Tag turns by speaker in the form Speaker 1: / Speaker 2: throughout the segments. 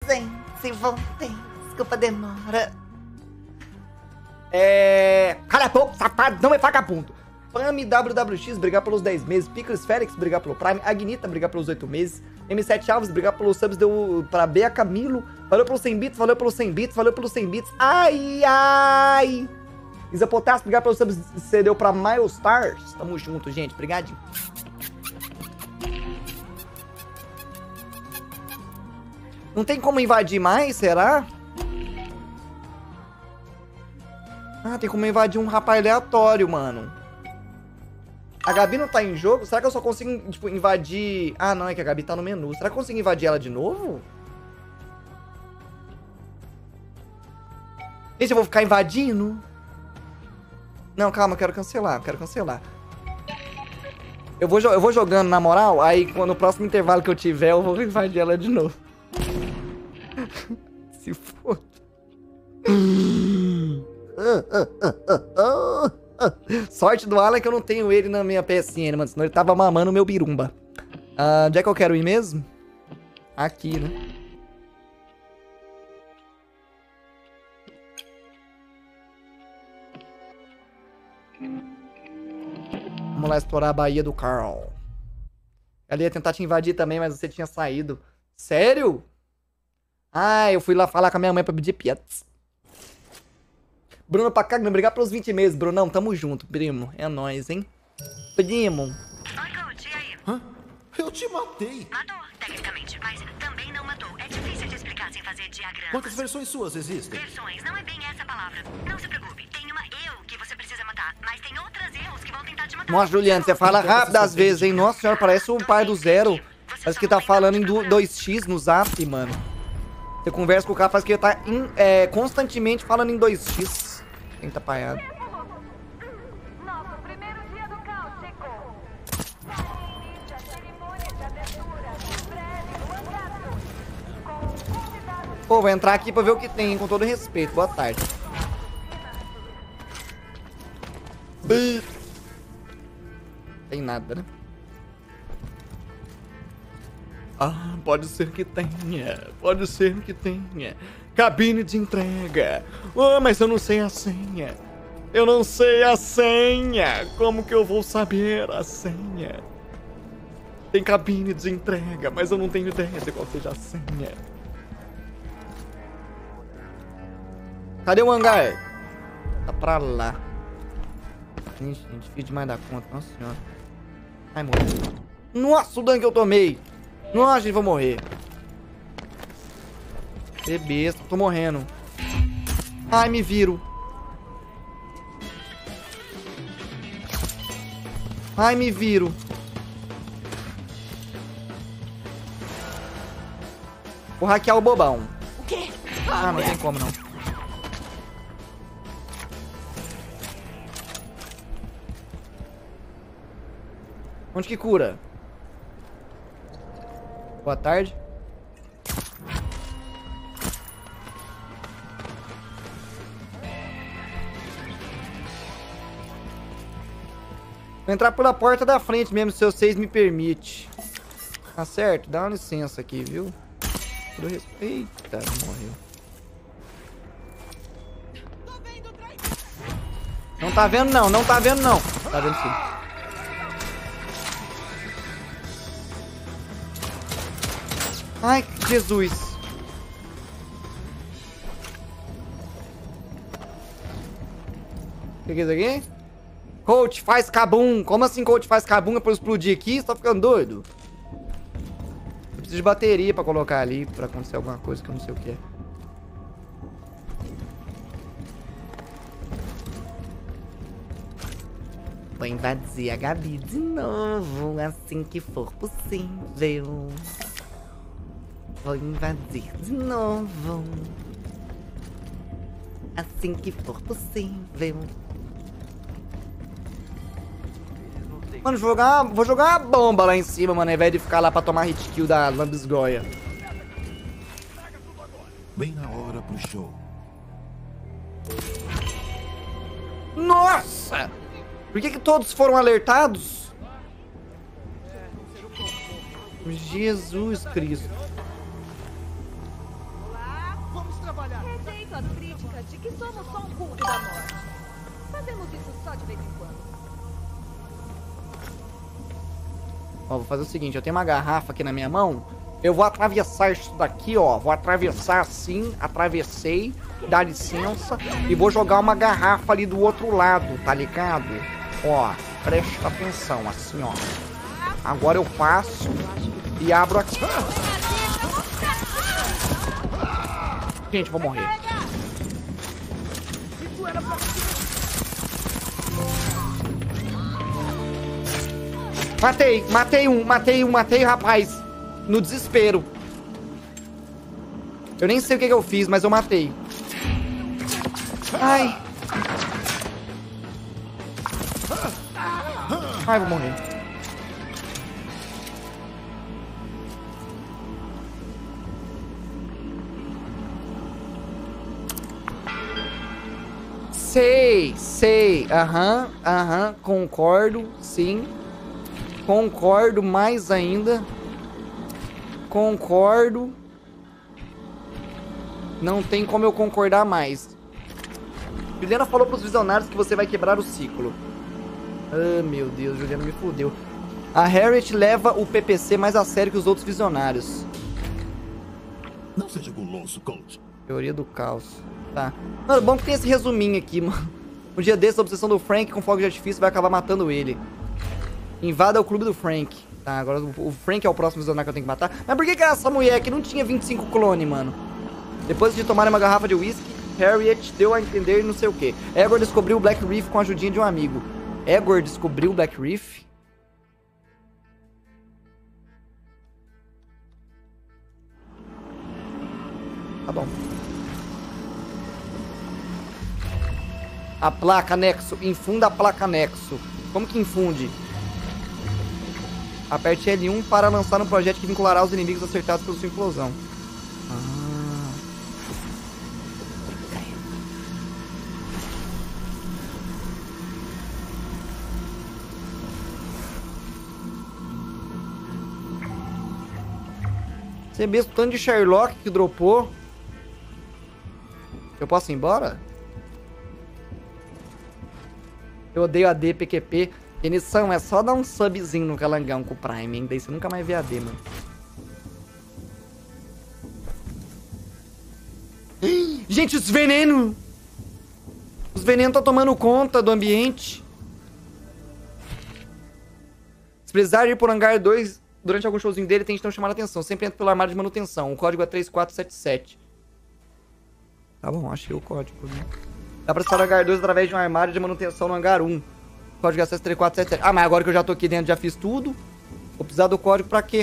Speaker 1: gente, voltei. Desculpa a demora.
Speaker 2: Cala a boca, safado, não é vagabundo. Pami WWX, brigar pelos 10 meses. Pickles Félix, brigar pelo Prime. Agnita, brigar pelos 8 meses. M7 Alves, brigar pelos subs. Deu pra Bea Camilo. Valeu pelos 100 bits, valeu pelos 100 bits, valeu pelos 100 bits. Ai, ai. Isa Potassi, brigar pelos subs. Você deu pra Milestars. Tamo junto, gente. Obrigadinho. Não tem como invadir mais, será? Ah, tem como invadir um rapaz aleatório, mano. A Gabi não tá em jogo? Será que eu só consigo, tipo, invadir... Ah, não, é que a Gabi tá no menu. Será que eu consigo invadir ela de novo? Gente, eu vou ficar invadindo? Não, calma, eu quero cancelar, Eu vou jogando na moral, aí no próximo intervalo que eu tiver, eu vou invadir ela de novo. Se for. Sorte do Alan que eu não tenho ele na minha PSN, mano. Senão ele tava mamando o meu birumba. Onde é que eu quero ir mesmo? Aqui, né? Vamos lá explorar a Baía do Carl. Ela ia tentar te invadir também, mas você tinha saído. Sério? Ah, eu fui lá falar com a minha mãe pra pedir pets. Bruno Pacagno, obrigado pelos 20 meses, Brunão. Tamo junto, primo. É nóis, hein? Primo.
Speaker 3: Oi, Coach, e aí?
Speaker 4: Hã? Eu te matei.
Speaker 3: Matou, tecnicamente, mas também não matou. É difícil de explicar sem fazer diagramas.
Speaker 4: Quantas versões suas existem?
Speaker 3: Versões, não é bem essa palavra. Não se preocupe, tem uma eu que você precisa matar, mas tem outras eus que vão tentar te matar.
Speaker 2: Nossa, Juliano, você fala rápido às vezes, hein? Nossa senhora, parece o pai do Zero. Parece que tá falando em 2x no zap, mano. Você conversa com o cara, parece que ele tá constantemente falando em 2x. Quem tá paiado?
Speaker 5: Nosso primeiro dia do Cáutico. Inicia a cerimônia de abertura do prédio do hangar 2. Com o convidado.
Speaker 2: Pô, vou entrar aqui pra ver o que tem, hein? Com todo respeito. Boa tarde. Tem nada, né? Ah, pode ser que tenha. Pode ser que tenha. Cabine de entrega. Oh, mas eu não sei a senha. Eu não sei a senha. Como que eu vou saber a senha? Tem cabine de entrega, mas eu não tenho ideia de qual seja a senha. Cadê o hangar? Tá pra lá. Gente, difícil demais da conta. Nossa senhora. Ai, morri. Nossa, o dano que eu tomei. Nossa, gente, vou morrer. Que besta, tô morrendo. Ai, me viro. Ai, me viro. Vou hackear o bobão.
Speaker 1: O quê?
Speaker 2: Ah, não tem como não. Onde que cura? Boa tarde. Vou entrar pela porta da frente mesmo, se vocês me permitem. Tá certo? Dá uma licença aqui, viu? Eita, morreu. Não tá vendo não, não tá vendo não. Tá vendo sim. Ai, Jesus. O que é isso aqui? Coach faz cabum. Como assim coach faz cabum? É pra eu explodir aqui? Você tá ficando doido? Eu preciso de bateria pra colocar ali, pra acontecer alguma coisa que eu não sei o que é. Vou invadir a Gabi de novo, assim que for possível. Vou invadir de novo, assim que for possível. Mano, vou jogar uma bomba lá em cima, mano, ao invés de ficar lá pra tomar hit kill da lambisgoia.
Speaker 4: Bem na hora pro show.
Speaker 2: Nossa! Por que todos foram alertados? Jesus Cristo.
Speaker 5: Aceito as críticas de que somos só um culto da morte. Fazemos isso só de vez em quando.
Speaker 2: Ó, vou fazer o seguinte, eu tenho uma garrafa aqui na minha mão. Eu vou atravessar isso daqui, ó. Vou atravessar assim, atravessei, dá licença. E vou jogar uma garrafa ali do outro lado, tá ligado? Ó, presta atenção, assim, ó. Agora eu passo e abro aqui. Gente, vou morrer. Matei, rapaz. No desespero. Eu nem sei o que eu fiz, mas eu matei. Ai. Ai, vou morrer. Sei. Aham, concordo, sim. Concordo mais ainda. Concordo. Não tem como eu concordar mais. Juliana falou pros visionários que você vai quebrar o ciclo. Ah, meu Deus, Juliana me fudeu. A Harriet leva o PPC mais a sério que os outros visionários.
Speaker 4: Não seja guloso, Colt.
Speaker 2: Teoria do caos. Tá. Mano, bom que tem esse resuminho aqui, mano. Um dia desse, a obsessão do Frank com fogo de artifício vai acabar matando ele. Invada o clube do Frank. Tá, agora o Frank é o próximo visionário que eu tenho que matar. Mas por que essa mulher que não tinha 25 clone, mano? Depois de tomar uma garrafa de whisky, Harriet deu a entender não sei o que. Egor descobriu o Black Reef com a ajudinha de um amigo. Egor descobriu o Black Reef? Tá bom. A placa Nexo. Infunda a placa Nexo. Como que infunde? Aperte L1 para lançar um projétil que vinculará os inimigos acertados pela sua implosão. Você mesmo, tanto de Sherlock que dropou. Eu posso ir embora? Eu odeio AD, PQP. Genição, é só dar um subzinho no Calangão com o Prime, hein? Daí você nunca mais vê AD, mano. Gente, os venenos! Os venenos estão tomando conta do ambiente. Se precisar ir por hangar 2 durante algum showzinho dele, tente não chamar a atenção. Sempre entra pelo armário de manutenção. O código é 3477. Tá bom, achei o código. Né? Dá pra acessar o hangar 2 através de um armário de manutenção no hangar 1. Código de acesso 3477. Ah, mas agora que eu já tô aqui dentro, já fiz tudo. Vou precisar do código pra quê?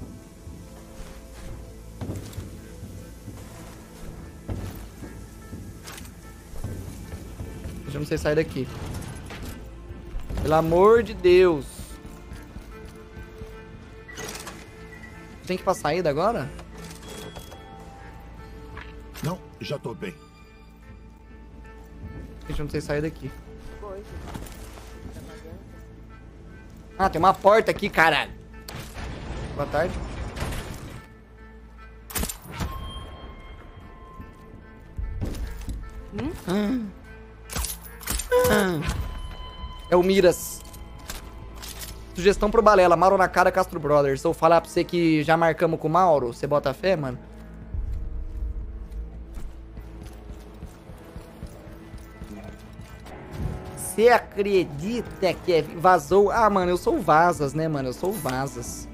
Speaker 2: Deixa eu não sei sair daqui. Pelo amor de Deus. Tem que ir pra saída agora?
Speaker 4: Não, já tô bem.
Speaker 2: Deixa eu não sei sair daqui. Ah, tem uma porta aqui, caralho. Boa tarde. É o Miras. Sugestão pro Balela, Mauro na cara, Castro Brothers. Se eu falar pra você que já marcamos com o Mauro, você bota fé, mano? Você acredita que é... vazou? Ah, mano, eu sou Vazas, né, mano? Eu sou Vazas.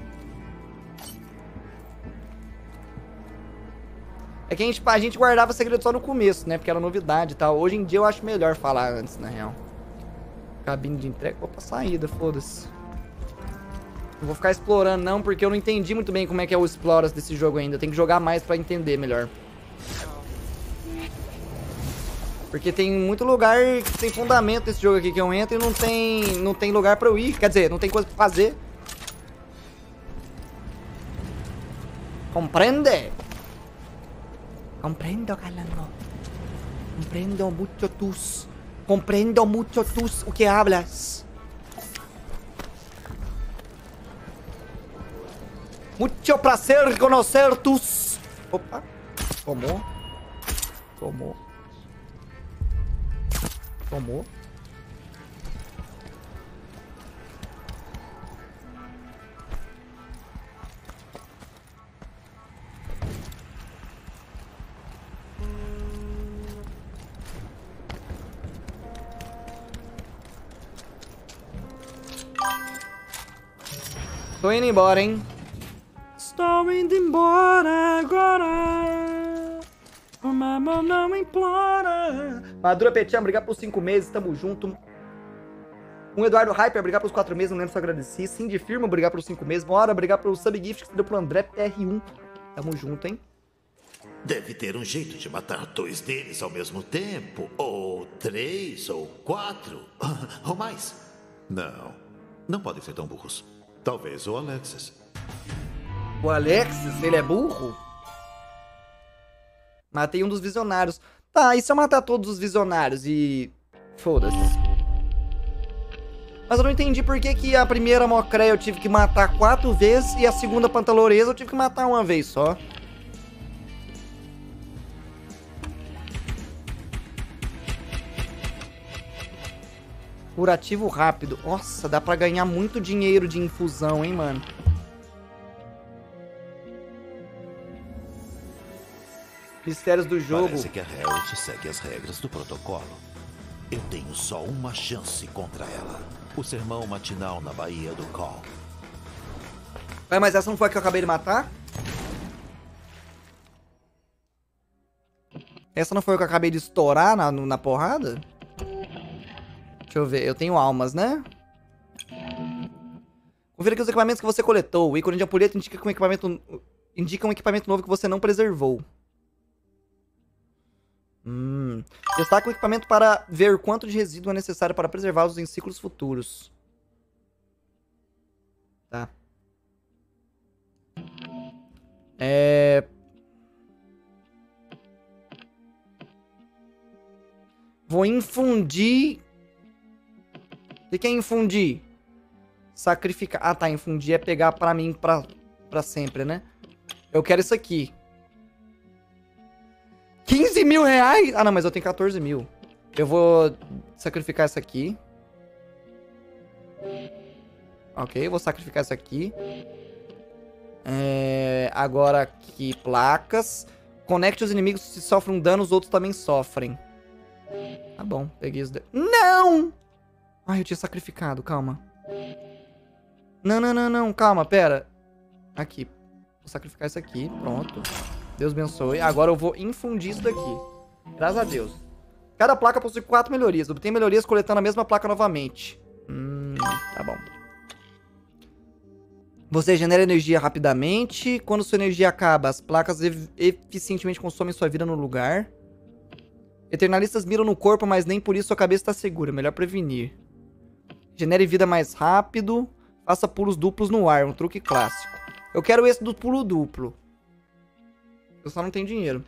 Speaker 2: É que a gente guardava segredo só no começo, né? Porque era novidade e tal. Hoje em dia eu acho melhor falar antes, na real. Cabine de entrega. Opa, saída, foda-se. Não vou ficar explorando, não, porque eu não entendi muito bem como é que é o Exploras desse jogo ainda. Eu tenho que jogar mais pra entender melhor. Porque tem muito lugar que tem fundamento nesse jogo aqui que eu entro e não tem lugar pra eu ir. Quer dizer, não tem coisa pra fazer. Compreende? Comprendo, Calango. Comprendo mucho tus. Comprendo mucho tus. O que hablas? Mucho prazer conhecer tus. Opa. Tomou. Tomou. Tomou. Tô indo embora, hein? Estou indo embora agora. O mamão não implora. Madura Petian, obrigado por 5 meses, tamo junto. Eduardo Hyper, obrigado pelos 4 meses, não lembro se eu agradeci. Cindy Firma, obrigado pelos 5 meses. Bora, obrigado pelo subgift que você deu pro André PR1. Tamo junto, hein?
Speaker 4: Deve ter um jeito de matar 2 deles ao mesmo tempo. Ou 3, ou 4. Ou mais. Não podem ser tão burros. Talvez o Alexis.
Speaker 2: O Alexis, ele é burro? Matei um dos visionários. Tá, e se eu matar todos os visionários e... Foda-se. Mas eu não entendi por que a primeira Mocreia eu tive que matar 4 vezes e a segunda Pantaloresa eu tive que matar uma vez só. Curativo rápido. Nossa, dá pra ganhar muito dinheiro de infusão, hein, mano. Mistérios do jogo.
Speaker 4: Parece que a Harriet segue as regras do protocolo. Eu tenho só uma chance contra ela. O sermão matinal na Baía do Call.
Speaker 2: Ué, mas essa não foi a que eu acabei de matar? Essa não foi a que eu acabei de estourar na porrada? Deixa eu ver, eu tenho almas, né? Confira aqui os equipamentos que você coletou. O ícone de ampulheta indica um equipamento novo que você não preservou. Destaca o equipamento para ver quanto de resíduo é necessário para preservá-los em ciclos futuros. Tá. Vou infundir... O que é infundir? Sacrificar. Ah, tá. Infundir é pegar pra mim pra sempre, né? Eu quero isso aqui. 15 mil reais? Ah, não, mas eu tenho 14 mil. Eu vou sacrificar isso aqui. Ok, eu vou sacrificar isso aqui. Agora aqui, placas. Conecte os inimigos se sofrem dano, os outros também sofrem. Tá bom, peguei isso daí. Não! Ai, eu tinha sacrificado, calma. Não, calma, pera. Aqui. Vou sacrificar isso aqui, pronto. Deus abençoe. Agora eu vou infundir isso daqui. Graças a Deus. Cada placa possui 4 melhorias. Obtém melhorias coletando a mesma placa novamente. Tá bom. Você genera energia rapidamente. Quando sua energia acaba, as placas eficientemente consomem sua vida no lugar. Eternalistas miram no corpo, mas nem por isso sua cabeça está segura. Melhor prevenir. Genere vida mais rápido. Faça pulos duplos no ar. Um truque clássico. Eu quero esse do pulo duplo. Eu só não tenho dinheiro.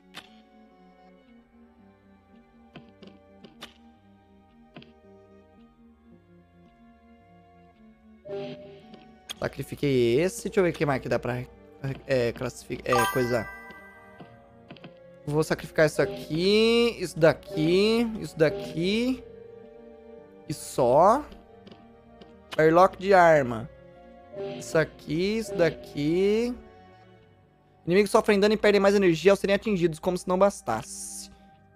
Speaker 2: Sacrifiquei esse. Deixa eu ver o que mais que dá pra classificar. Coisar. Vou sacrificar isso aqui. Isso daqui. Isso daqui. E só. Airlock de arma. Isso aqui. Isso daqui. Inimigos sofrem dano e perdem mais energia ao serem atingidos, como se não bastasse.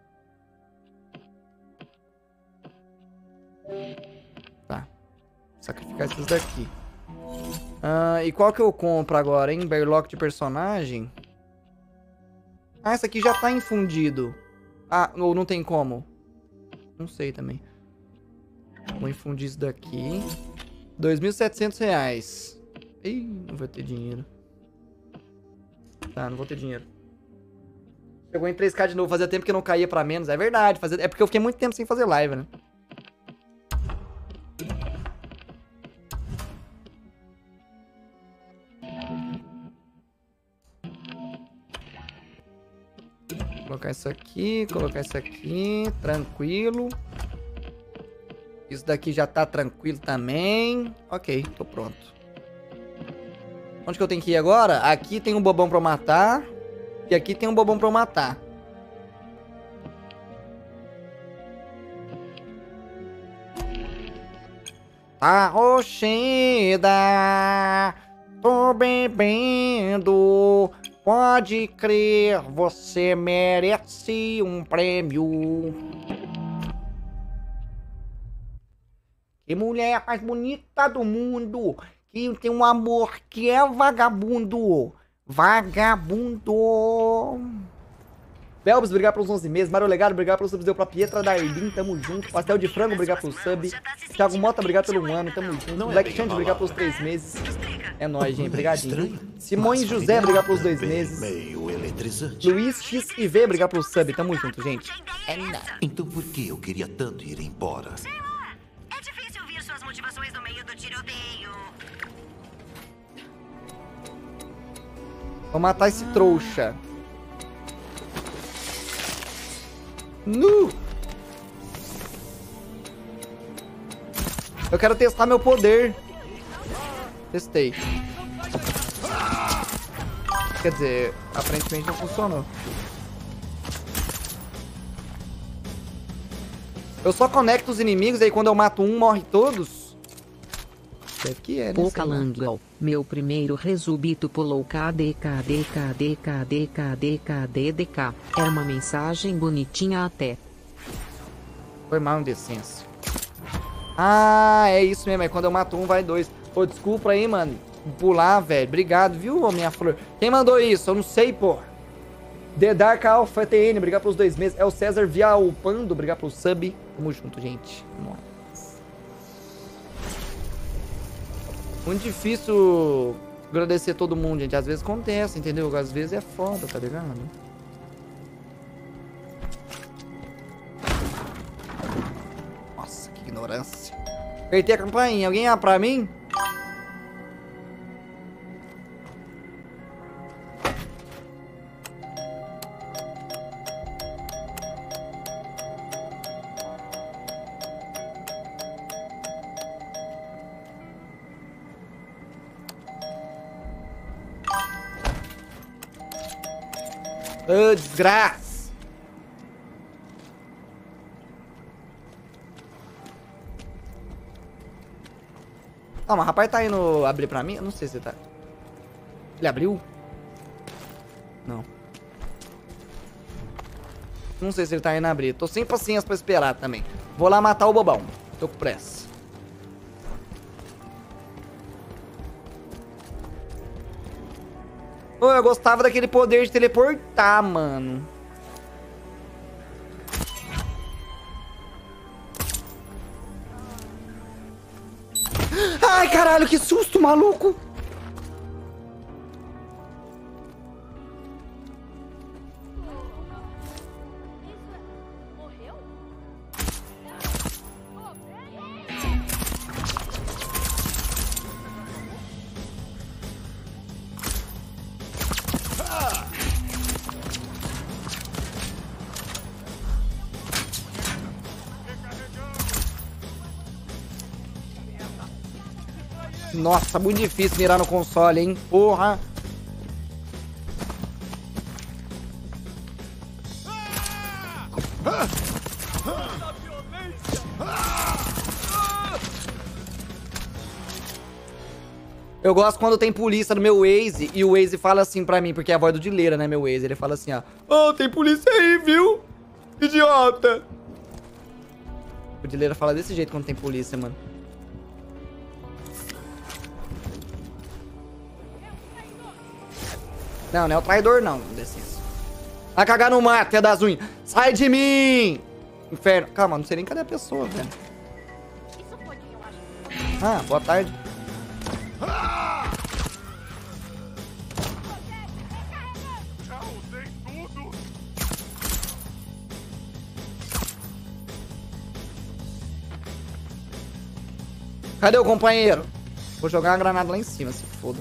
Speaker 2: Tá. Sacrificar esses daqui. E qual que eu compro agora, hein? Bearlock de personagem. Ah, essa aqui já tá infundido. Ah, ou não tem como? Não sei também. Vou infundir isso daqui. 2.700 reais. Ih, não vou ter dinheiro. Tá, não vou ter dinheiro. Chegou em 3k de novo. Fazia tempo que eu não caía pra menos. É verdade. É porque eu fiquei muito tempo sem fazer live, né? Colocar isso aqui. Colocar isso aqui. Tranquilo. Isso daqui já tá tranquilo também. Ok, tô pronto. Onde que eu tenho que ir agora? Aqui tem um bobão pra eu matar. E aqui tem um bobão pra eu matar. Tá roxida, tô bebendo. Pode crer, você merece um prêmio. Que mulher mais bonita do mundo. Que tem um amor que é vagabundo. Vagabundo. Belbs, obrigado pelos 11 meses. Mário Legado, obrigado pelos subs. Deu pra Pietra Darlin, tamo junto. Pastel de Frango, obrigado pelo sub. Thiago Mota, obrigado pelo ano, tamo junto. Black Chand, obrigado pelos 3 meses. É nóis, gente, obrigadinho. Simões José, obrigado pelos 2 meses.
Speaker 4: Meio eletrizante.
Speaker 2: Luiz XIV, obrigado pelo sub. Tamo junto, gente.
Speaker 3: É nóis.
Speaker 4: Então por que eu queria tanto ir embora?
Speaker 3: É difícil ouvir suas motivações no meio do tiroteio.
Speaker 2: Vou matar esse trouxa. Nu! Eu quero testar meu poder. Testei. Quer dizer, aparentemente não funcionou. Eu só conecto os inimigos e aí quando eu mato um, morre todos? Deve que é, né?
Speaker 6: Pocalangal, meu primeiro resubito pulou KD. É uma mensagem bonitinha até.
Speaker 2: Foi mal, indecência. Ah, é isso mesmo. É quando eu mato um, vai 2. Pô, desculpa aí, mano. Pular, velho. Obrigado, viu, minha flor? Quem mandou isso? Eu não sei, pô. The Dark Alpha TN, obrigado pelos 2 meses. É o César via o Pando, obrigado pelo sub. Tamo junto, gente. Vamos lá. Muito difícil agradecer todo mundo, gente. Às vezes acontece, entendeu? Às vezes é foda, tá ligado? Nossa, que ignorância. Apertei a campainha. Alguém ia pra mim? Ô, desgraça! Ah, mas o rapaz tá indo abrir pra mim? Eu não sei se ele tá... Ele abriu? Não. Não sei se ele tá indo abrir. Tô sem paciência pra esperar também. Vou lá matar o bobão. Tô com pressa. Pô, eu gostava daquele poder de teleportar, mano. Ai, caralho, que susto, maluco! Nossa, muito difícil mirar no console, hein? Porra! Eu gosto quando tem polícia no meu Waze e o Waze fala assim pra mim, porque é a voz do Dileira, né, meu Waze? Ele fala assim, ó. Ô, tem polícia aí, viu? Idiota! O Dileira fala desse jeito quando tem polícia, mano. Não, não é o traidor, não. Licença. Vai cagar no mato, é das unhas. Sai de mim! Inferno. Calma, não sei nem cadê a pessoa, velho. Ah, boa tarde. Cadê o companheiro? Vou jogar uma granada lá em cima, se foda.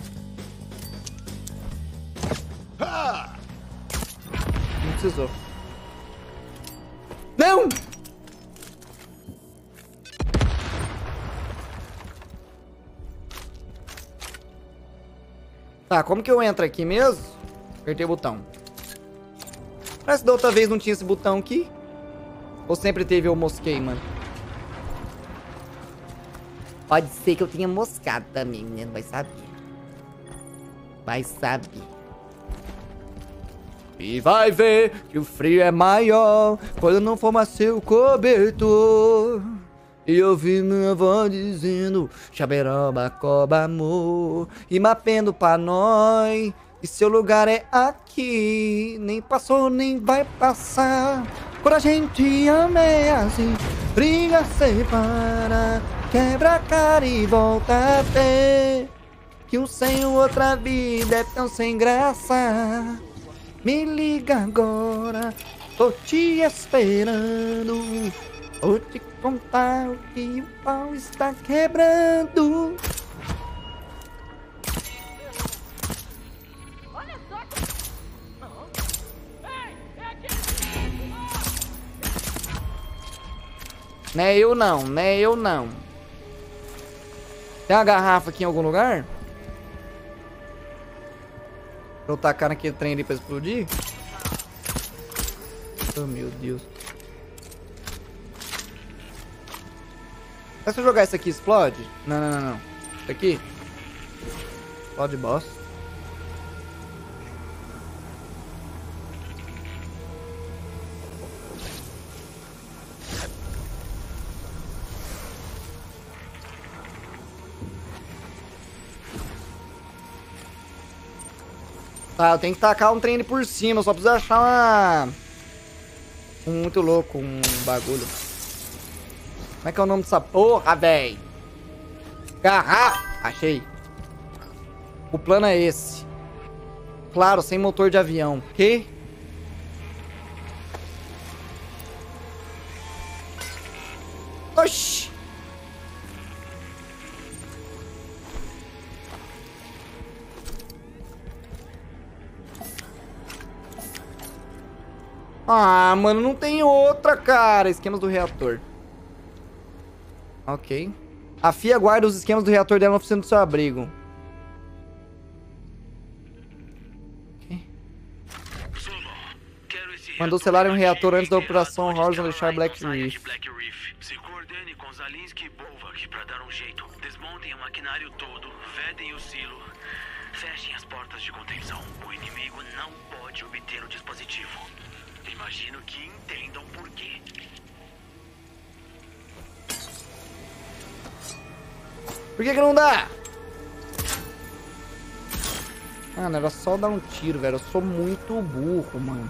Speaker 2: Não precisou. Não! Tá, como que eu entro aqui mesmo? Apertei o botão. Parece que da outra vez não tinha esse botão aqui. Ou sempre teve, eu mosquei, mano. Pode ser que eu tenha moscado também, né? Não vai saber. Vai saber. E vai ver que o frio é maior quando não for mais seu cobertor. E eu ouvi minha avó dizendo: Xaberoba, coba, amor. E mapendo pra nós. E seu lugar é aqui. Nem passou, nem vai passar. Quando a gente ama é assim. Briga, separa. Quebra a cara e volta a ter. Que um sem o outra vida é tão sem graça. Me liga agora, tô te esperando. Vou te contar o que o pau está quebrando.
Speaker 5: Olha só
Speaker 2: Não é eu não, não é eu não. Tem uma garrafa aqui em algum lugar? Pra eu tacar naquele trem ali pra explodir? Oh, meu Deus. Mas se eu jogar isso aqui, explode? Não, não, não, não. Isso aqui? Explode, boss. Tá, eu tenho que tacar um trem ali por cima. Eu só preciso achar uma... muito louco, um bagulho. Como é que é o nome dessa porra, véi? Garrafa! Achei. O plano é esse. Claro, sem motor de avião. Que? Oxi! Ah, mano, não tem outra, cara. Esquemas do reator. Ok. A FIA guarda os esquemas do reator dela na oficina do seu abrigo. Ok. Mandou selar um reator antes da operação Horizon deixar Black Reef.
Speaker 7: Se coordene com Zalinski e Bolvak para dar um jeito. Desmontem o maquinário todo, vedem o silo, fechem as portas de contenção. O inimigo não pode obter o dispositivo. Imagino que entendam por quê.
Speaker 2: Por que não dá? Mano, era só dar um tiro, velho. Eu sou muito burro, mano.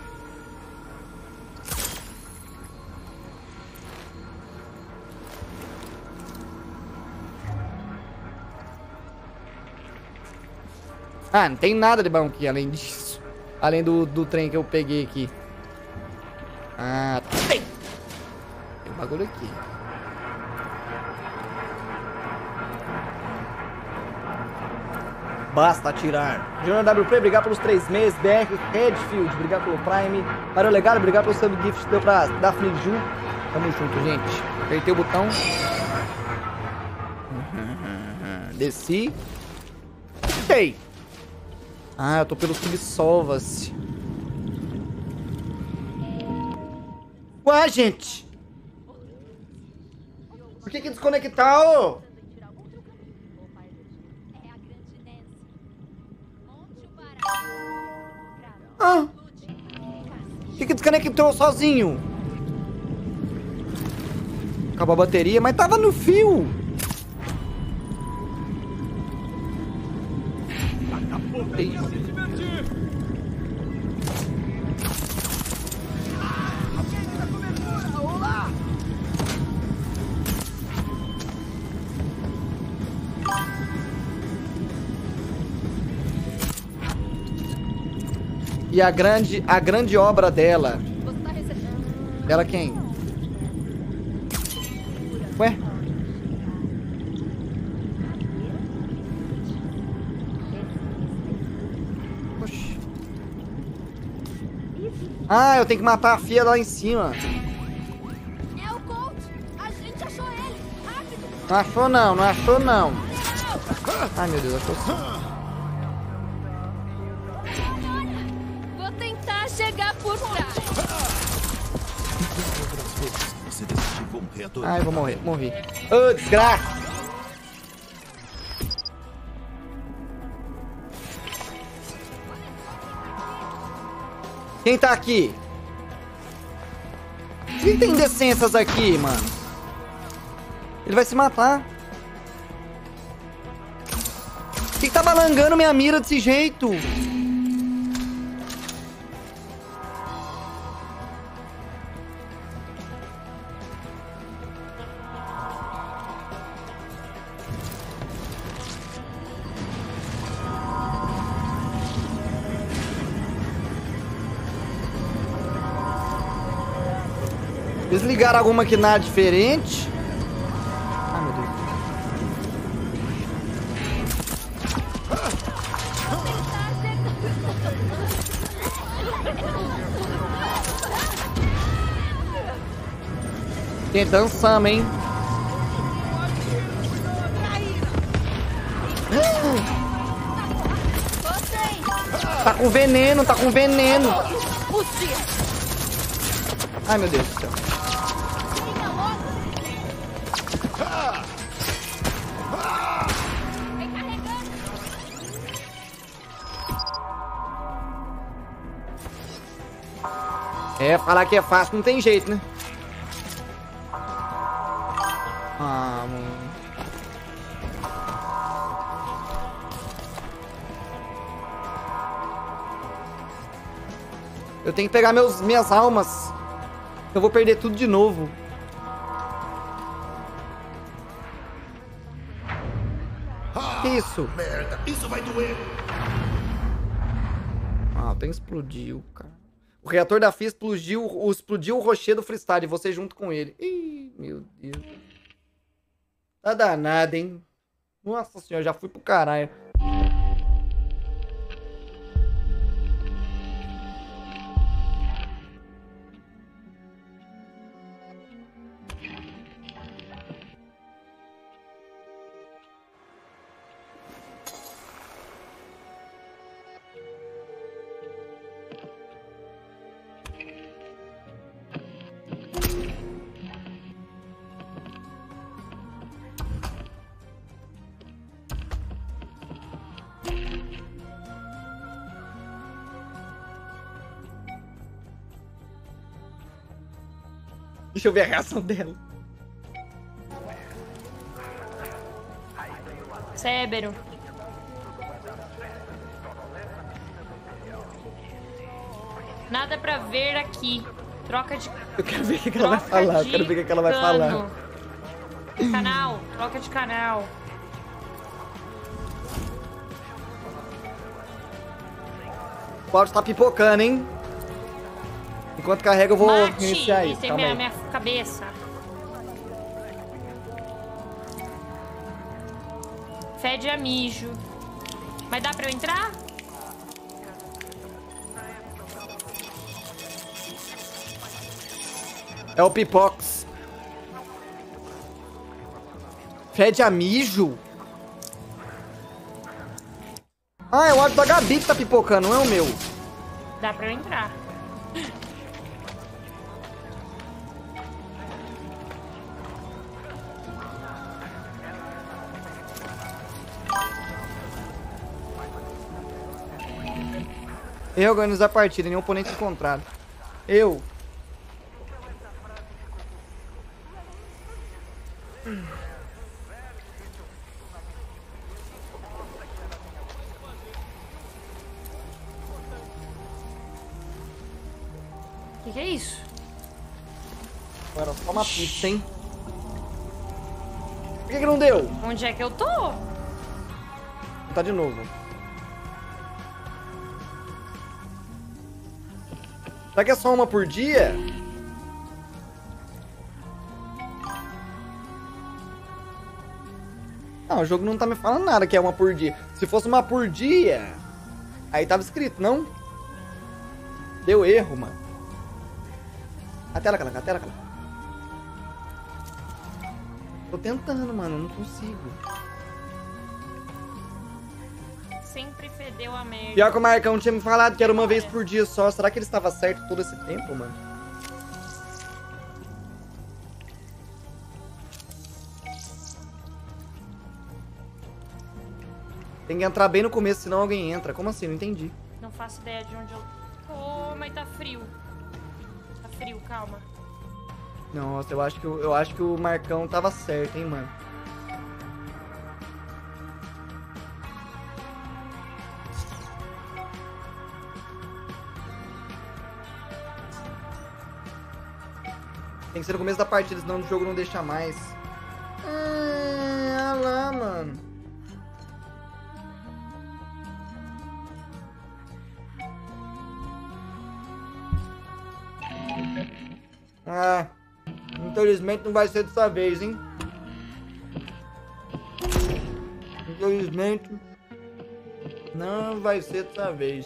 Speaker 2: Ah, não tem nada de bom aqui além disso. Além do trem que eu peguei aqui. Ah, tem um bagulho aqui. Basta atirar. Júnior WP, obrigado pelos 3 meses. BR Redfield, obrigado pelo Prime. Mario Legado, obrigado pelo subgift que deu pra Daphne Ju. Tamo junto, gente. Apertei o botão. Desci. Ei! Ah, eu tô pelo subsolva-se. Ué, gente! Por que desconectou? Ah! Por que desconectou sozinho? Acabou a bateria, mas tava no fio! E a grande obra dela. Dela quem? Ué? Oxi. Ah, eu tenho que matar a FIA lá em cima.
Speaker 5: É o Colt! A gente achou ele! Rápido!
Speaker 2: Não achou não, não achou não. Ai meu Deus, achou sim.
Speaker 5: Vou tentar chegar por trás.
Speaker 4: Você desativou um reator.
Speaker 2: Ai, eu vou morrer, morri. Ô, desgraça! Quem tá aqui? Quem tem indecências aqui, mano? Ele vai se matar. Quem tá balangando minha mira desse jeito? Eles ligaram alguma maquinária diferente? Ai, meu Deus. Tem dançando, hein? Tá com veneno, tá com veneno. Ai, meu Deus do céu. É, falar que é fácil não tem jeito, né? Ah, mano. Eu tenho que pegar minhas almas. Eu vou perder tudo de novo. Que isso?
Speaker 4: Merda, isso vai doer.
Speaker 2: Ah, tem explodiu, cara. O reator da FIA explodiu o rocher do freestyle. Você junto com ele. Ih, meu Deus. Tá danado, hein? Nossa senhora, já fui pro caralho. Deixa eu ver a reação dela.
Speaker 8: Cébero. Nada pra ver aqui. Troca de...
Speaker 2: Eu quero ver o que ela vai falar. Eu quero ver o que ela vai falar.
Speaker 8: Canal. Troca de canal.
Speaker 2: O áudio tá pipocando, hein? Enquanto carrega, eu vou
Speaker 8: Mate,
Speaker 2: iniciar isso.
Speaker 8: esse é
Speaker 2: Calma aí.
Speaker 8: minha cabeça. Fede a mijo. Mas dá pra eu entrar?
Speaker 2: É o Pipox. Fede a mijo? Ah, é o áudio da Gabi que tá pipocando, não é o meu.
Speaker 8: Dá pra eu entrar.
Speaker 2: Eu organizo a partida, nenhum oponente encontrado. Eu.
Speaker 8: Que é isso?
Speaker 2: Agora só uma pista, hein? Por que não deu?
Speaker 8: Onde é que eu tô?
Speaker 2: Tá de novo. Será que é só uma por dia? Não, o jogo não tá me falando nada que é uma por dia. Se fosse uma por dia, aí tava escrito, não? Deu erro, mano. A tela, cara, a tela, cara. Tô tentando, mano, não consigo.
Speaker 8: Sempre fedeu a merda.
Speaker 2: Pior que o Marcão tinha me falado que era uma vez por dia só. Será que ele estava certo todo esse tempo, mano? Tem que entrar bem no começo, senão alguém entra. Como assim? Não entendi.
Speaker 8: Não faço ideia de onde eu tô. mas tá frio. Tá frio, calma.
Speaker 2: Nossa, eu acho que o Marcão tava certo, hein, mano. Tem que ser no começo da partida, senão o jogo não deixa mais. Olha lá, mano. Ah, infelizmente não vai ser dessa vez, hein? Infelizmente não vai ser dessa vez.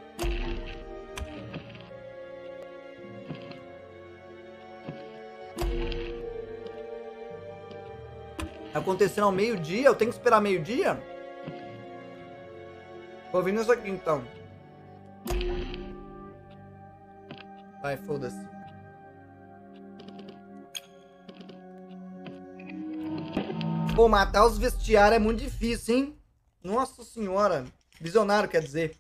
Speaker 2: Acontecendo ao meio-dia? Eu tenho que esperar meio-dia? Tô ouvindo isso aqui então. Vai, foda-se. Pô, matar os vestiários é muito difícil, hein? Nossa senhora. Visionário, quer dizer.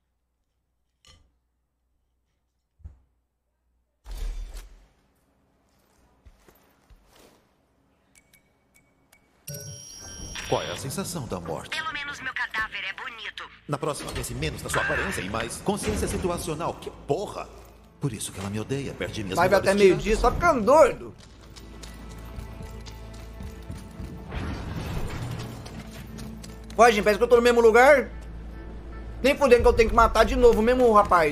Speaker 4: Qual é a sensação da morte?
Speaker 3: Pelo menos meu cadáver é bonito.
Speaker 4: Na próxima, pense menos na sua aparência e mais consciência situacional. Que porra! Por isso que ela me odeia, perde minhas
Speaker 2: Vai até
Speaker 4: melhores
Speaker 2: meio-dia só ficando doido. Ué, gente, parece que eu tô no mesmo lugar. Nem fudendo que eu tenho que matar de novo o mesmo rapaz.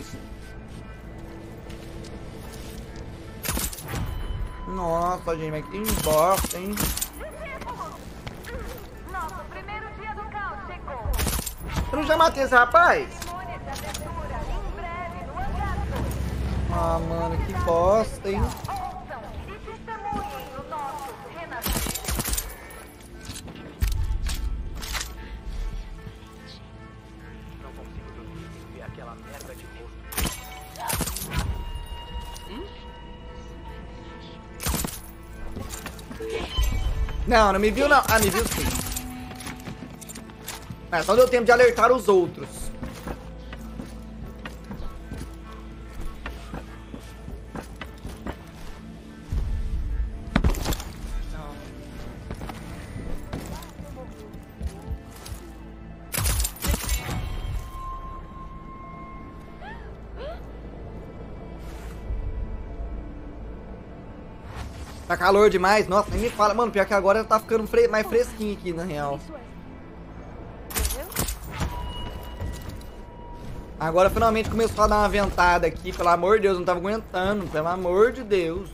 Speaker 2: Nossa, gente, mas que bosta, hein?
Speaker 5: Nosso primeiro dia do caos chegou.
Speaker 2: Eu não já matei esse rapaz?
Speaker 5: Cerimônia de abertura em breve no hangar 2.
Speaker 2: Ah, mano, que bosta, hein?
Speaker 5: Ouçam e testemunhem o nosso renascimento.
Speaker 7: Não consigo dormir sem ver aquela merda de rosto.
Speaker 2: Não, não me viu não. Ah, me viu sim. Mas só deu tempo de alertar os outros. Tá calor demais? Nossa, nem me fala. Mano, pior que agora tá ficando mais fresquinho aqui, na real. Agora finalmente começou a dar uma ventada aqui. Pelo amor de Deus, não tava aguentando. Pelo amor de Deus.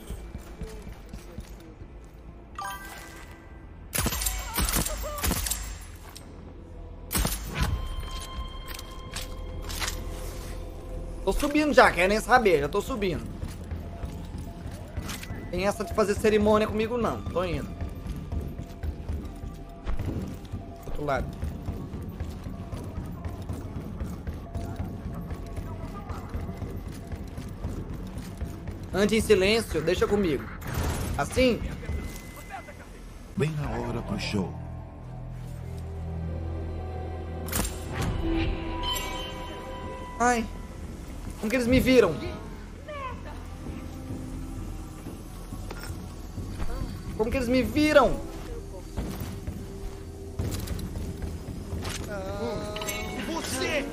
Speaker 2: Tô subindo já, quer nem saber. Já tô subindo. Tem essa de fazer cerimônia comigo não, tô indo. Outro lado. Ande em silêncio, deixa comigo. Assim?
Speaker 4: Bem na hora pro show.
Speaker 2: Ai. Como que eles me viram? Como que eles me viram?
Speaker 7: Você!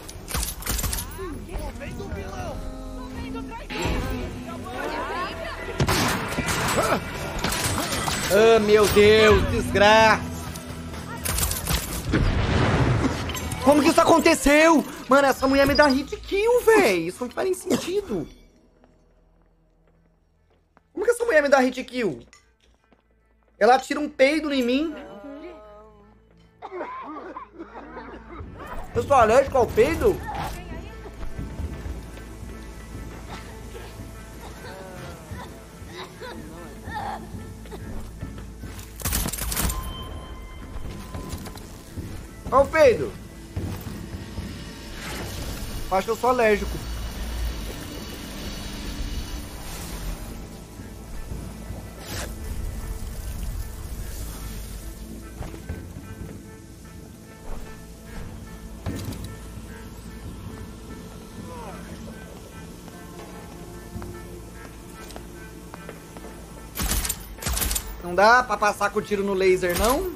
Speaker 2: Ah, meu Deus, desgraça! Como que isso aconteceu? Mano, essa mulher me dá hit kill, véi. Isso não faz nem sentido. Como que essa mulher me dá hit kill? Ela tira um peido em mim. Eu sou alérgico ao peido? Olha o peido. Acho que eu sou alérgico. Não dá pra passar com o tiro no laser, não?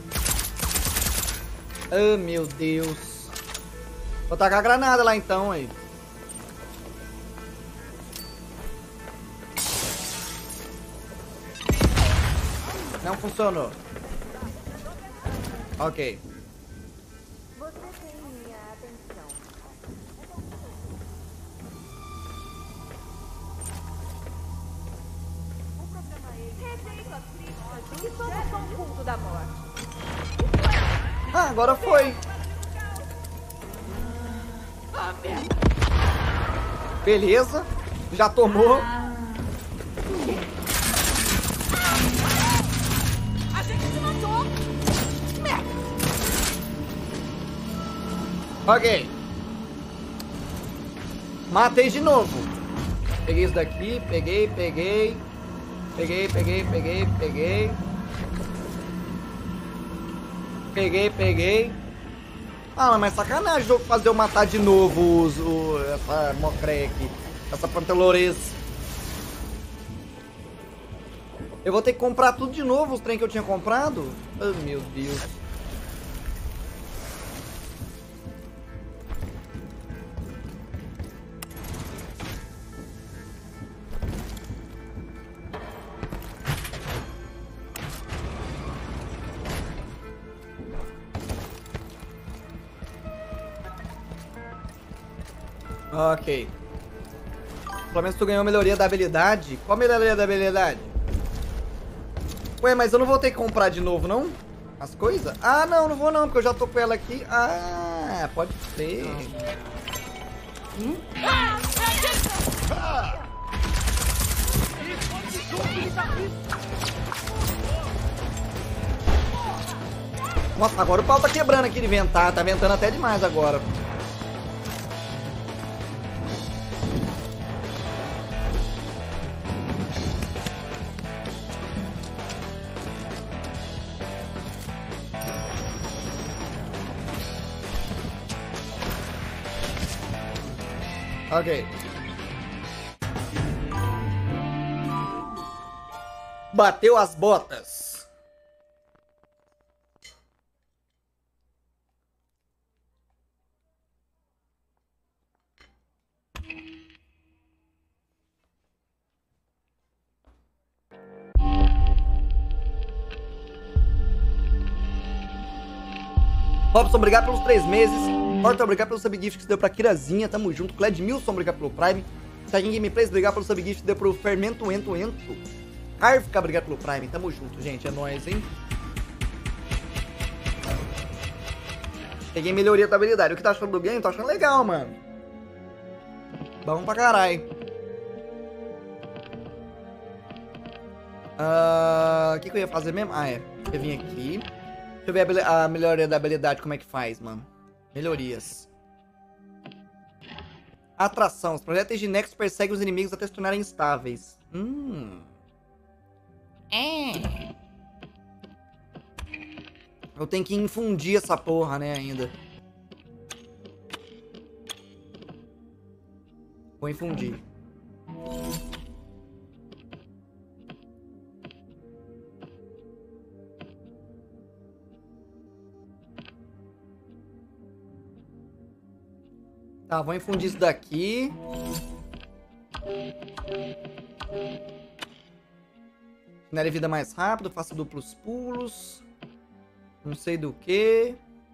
Speaker 2: Ah, meu Deus. Vou tacar a granada lá então, aí. Não funcionou. Ok.
Speaker 5: Você tem minha atenção. O problema é rejeito as críticas de que somos um culto da morte.
Speaker 2: Ah, agora foi. Beleza. Já tomou.
Speaker 5: A gente se matou!
Speaker 2: Ok. Matei de novo. Peguei isso daqui. Peguei. Peguei. Ah, mas sacanagem o jogo fazer eu matar de novo essa mocreia aqui. Essa pantelores. Eu vou ter que comprar tudo de novo, os trem que eu tinha comprado? Oh, meu Deus. Ok. Pelo menos tu ganhou melhoria da habilidade. Qual melhoria da habilidade? Ué, mas eu não vou ter que comprar de novo, não? As coisas? Ah, não, não vou não, porque eu já tô com ela aqui. Ah, pode ser. Nossa, agora o pau tá quebrando aqui de ventar. Tá ventando até demais agora. Ok. Bateu as botas. Robson, obrigado pelos 3 meses. Horta, obrigado pelo subgift que você deu pra Kirazinha. Tamo junto. Cledmilson, obrigado pelo Prime. Taguinho Gameplays, obrigado pelo subgift que deu pro Fermento Ento. Arfica, obrigado pelo Prime. Tamo junto, gente. É nóis, hein? Peguei melhoria da habilidade. O que tá achando do game? Tô achando legal, mano. Bom pra caralho. O que eu ia fazer mesmo? Ah, é. Eu vim aqui. Deixa eu ver a melhoria da habilidade, como é que faz, mano. Melhorias. Atração. Os projéteis de Nexus perseguem os inimigos até se tornarem instáveis. Eu tenho que infundir essa porra, né, ainda. Vou infundir. Tá, vou infundir isso daqui. Genere vida mais rápido, faça duplos pulos. Não sei do que.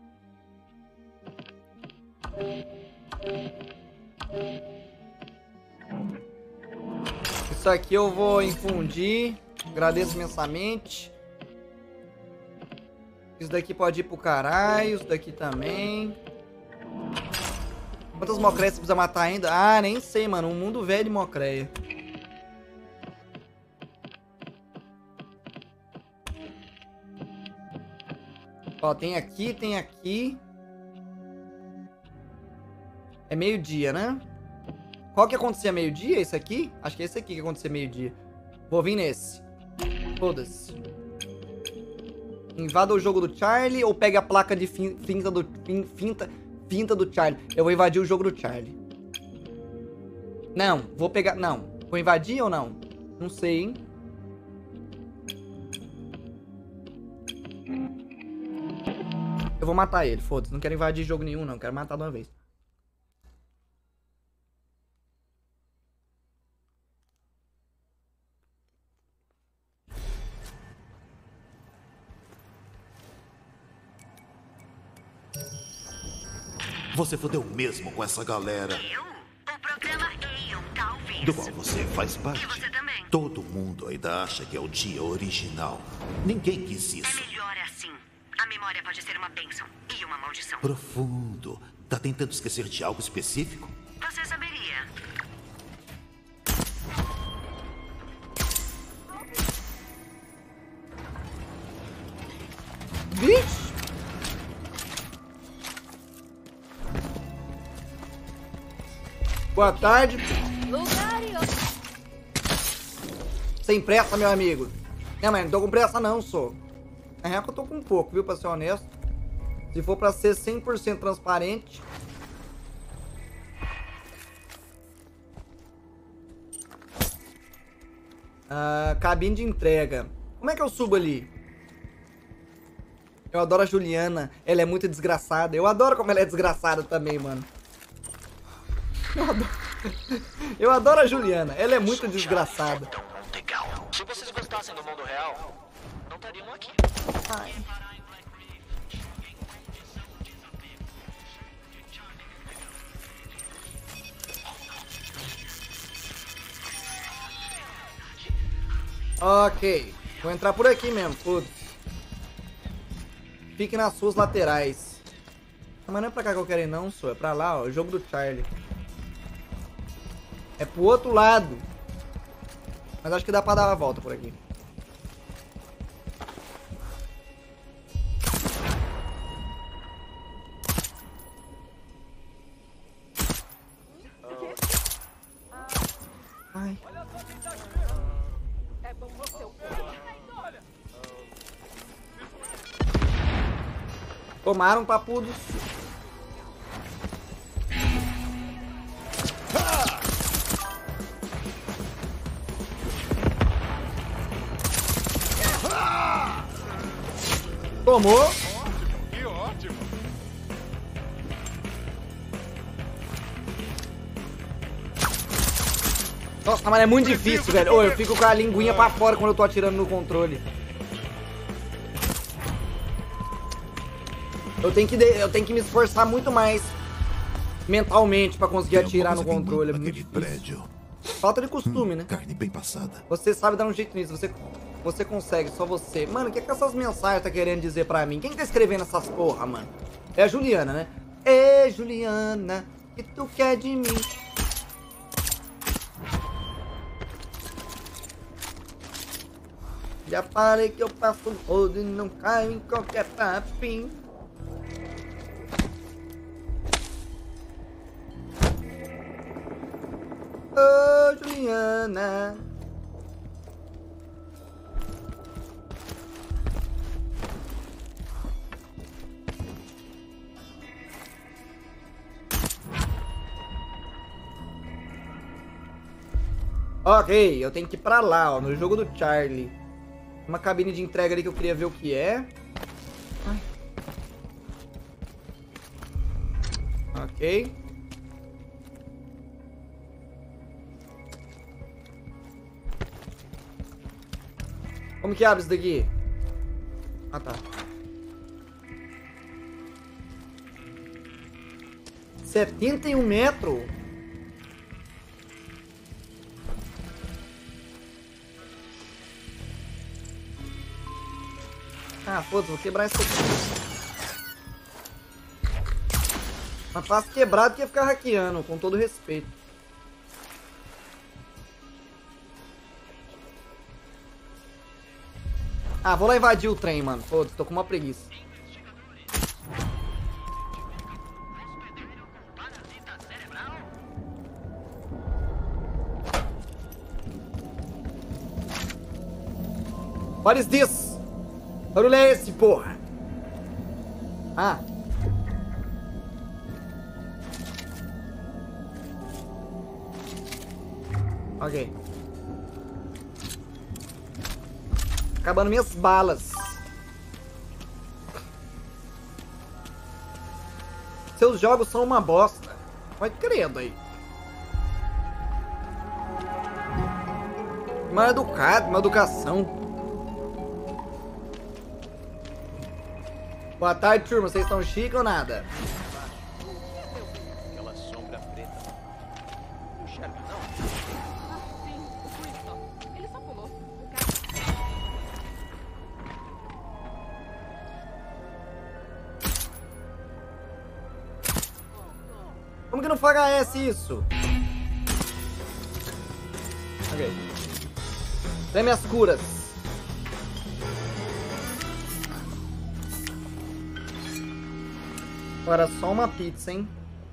Speaker 2: Isso aqui eu vou infundir. Agradeço imensamente. Isso daqui pode ir pro caralho. Isso daqui também. Quantas mocreias você precisa matar ainda? Ah, nem sei, mano. Um mundo velho de mocreia. Ó, tem aqui, tem aqui. É meio-dia, né? Qual que acontecia meio-dia? Esse aqui? Acho que é esse aqui que acontecia meio-dia. Vou vir nesse. Foda-se. Invada o jogo do Charlie ou pegue a placa de finta do Charlie. Eu vou invadir o jogo do Charlie. Não, vou pegar... Não. Vou invadir ou não? Não sei, hein? Eu vou matar ele, foda-se. Não quero invadir jogo nenhum, não. Quero matar de uma vez.
Speaker 4: Você fodeu mesmo com essa galera.
Speaker 3: Eu? O programa Aeon, talvez.
Speaker 4: Do qual você faz parte.
Speaker 3: E você também.
Speaker 4: Todo mundo ainda acha que é o dia original. Ninguém quis
Speaker 3: É
Speaker 4: isso.
Speaker 3: melhor assim. A memória pode ser uma bênção e uma maldição.
Speaker 4: Profundo. Tá tentando esquecer de algo específico?
Speaker 3: Você saberia.
Speaker 2: Vixe! Boa tarde. Sem pressa, meu amigo. Não, mas não tô com pressa não, sou. Na real que eu tô com um pouco, viu, pra ser honesto. Se for pra ser 100% transparente. Cabine de entrega. Como é que eu subo ali? Eu adoro a Juliana. Ela é muito desgraçada. Eu adoro como ela é desgraçada também, mano. Eu adoro a Juliana. Ela é muito desgraçada.
Speaker 7: Se vocês gostassem do mundo real, não estariam aqui.
Speaker 1: Ai.
Speaker 2: Ok. Vou entrar por aqui mesmo, foda-se. Fique nas suas laterais. Mas não é pra cá que eu quero ir não, só. É pra lá, ó. O jogo do Charlie. É pro outro lado. Mas acho que dá pra dar a volta por aqui. Ai. Tomaram, papudos. Tomou.
Speaker 9: Que ótimo.
Speaker 2: Nossa, mas é muito difícil, velho. Ô, eu fico com a linguinha pra fora quando eu tô atirando no controle. Eu tenho que me esforçar muito mais mentalmente pra conseguir atirar no controle. É muito difícil.
Speaker 4: Prédio.
Speaker 2: Falta de costume, né?
Speaker 4: Carne bem passada.
Speaker 2: Você sabe dar um jeito nisso. Você consegue, só você. Mano, o que essas mensagens tá querendo dizer pra mim? Quem tá escrevendo essas porra, mano? É a Juliana, né? Ê, Juliana, o que tu quer de mim? Já parei que eu passo um rodo e não caio em qualquer papinho. Ô, Juliana. Ok, eu tenho que ir pra lá, ó, no jogo do Charlie. Uma cabine de entrega ali que eu queria ver o que é. Ai. Ok. Como que abre isso daqui? Ah, tá. 71 metros? Ah, foda-se, vou quebrar isso aqui. Mas fácil quebrado que ia ficar hackeando, com todo respeito. Ah, vou lá invadir o trem, mano. Foda-se, tô com uma preguiça. What is this? Barulho é esse, porra? Ah. Ok. Acabando minhas balas. Seus jogos são uma bosta. Vai credo aí. Mal educado, mal educação. Boa tarde, turma. Vocês estão chique ou nada?
Speaker 10: Aquela sombra preta. Não enxerga, não?
Speaker 5: Sim, o Crystal. Ele só pulou.
Speaker 2: Como que não foi HS isso? Ok. Treme as curas. Agora só uma pizza, hein?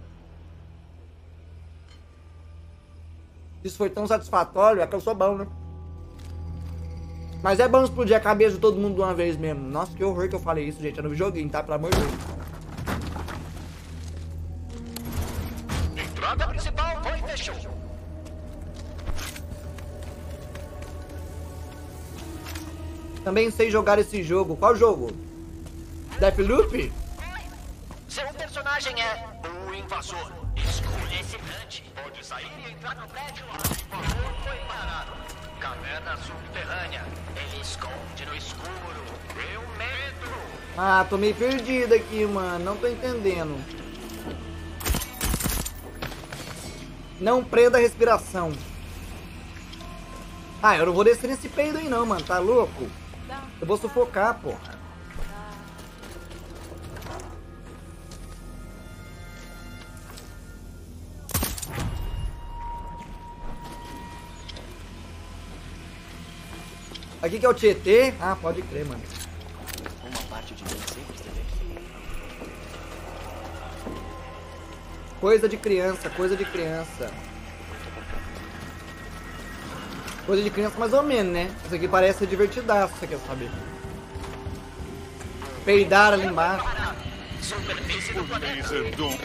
Speaker 2: Isso foi tão satisfatório, é que eu sou bom, né? Mas é bom explodir a cabeça de todo mundo de uma vez mesmo. Nossa, que horror que eu falei isso, gente. É no joguinho, tá? Pelo amor de Deus.
Speaker 10: Entrada principal foi fechou.
Speaker 2: Também sei jogar esse jogo. Qual jogo? Deathloop?
Speaker 10: Seu personagem é o invasor. Escolha esse Dante. Pode sair e entrar no prédio. O invasor foi parado. Caverna subterrânea. Ele esconde no escuro. Eu medo.
Speaker 2: Ah, tô meio perdido aqui, mano. Não tô entendendo. Não prenda a respiração. Ah, eu não vou descer nesse peido aí não, mano. Tá louco? Eu vou sufocar, porra. Aqui que é o Tietê? Ah, pode crer, mano.
Speaker 10: Uma parte de mim sempre esteve aqui.
Speaker 2: Coisa de criança, coisa de criança. Coisa de criança mais ou menos, né? Isso aqui parece ser divertidaço, você quer saber. Peidar ali embaixo.
Speaker 10: Superfície do planeta.
Speaker 9: Laser Doom.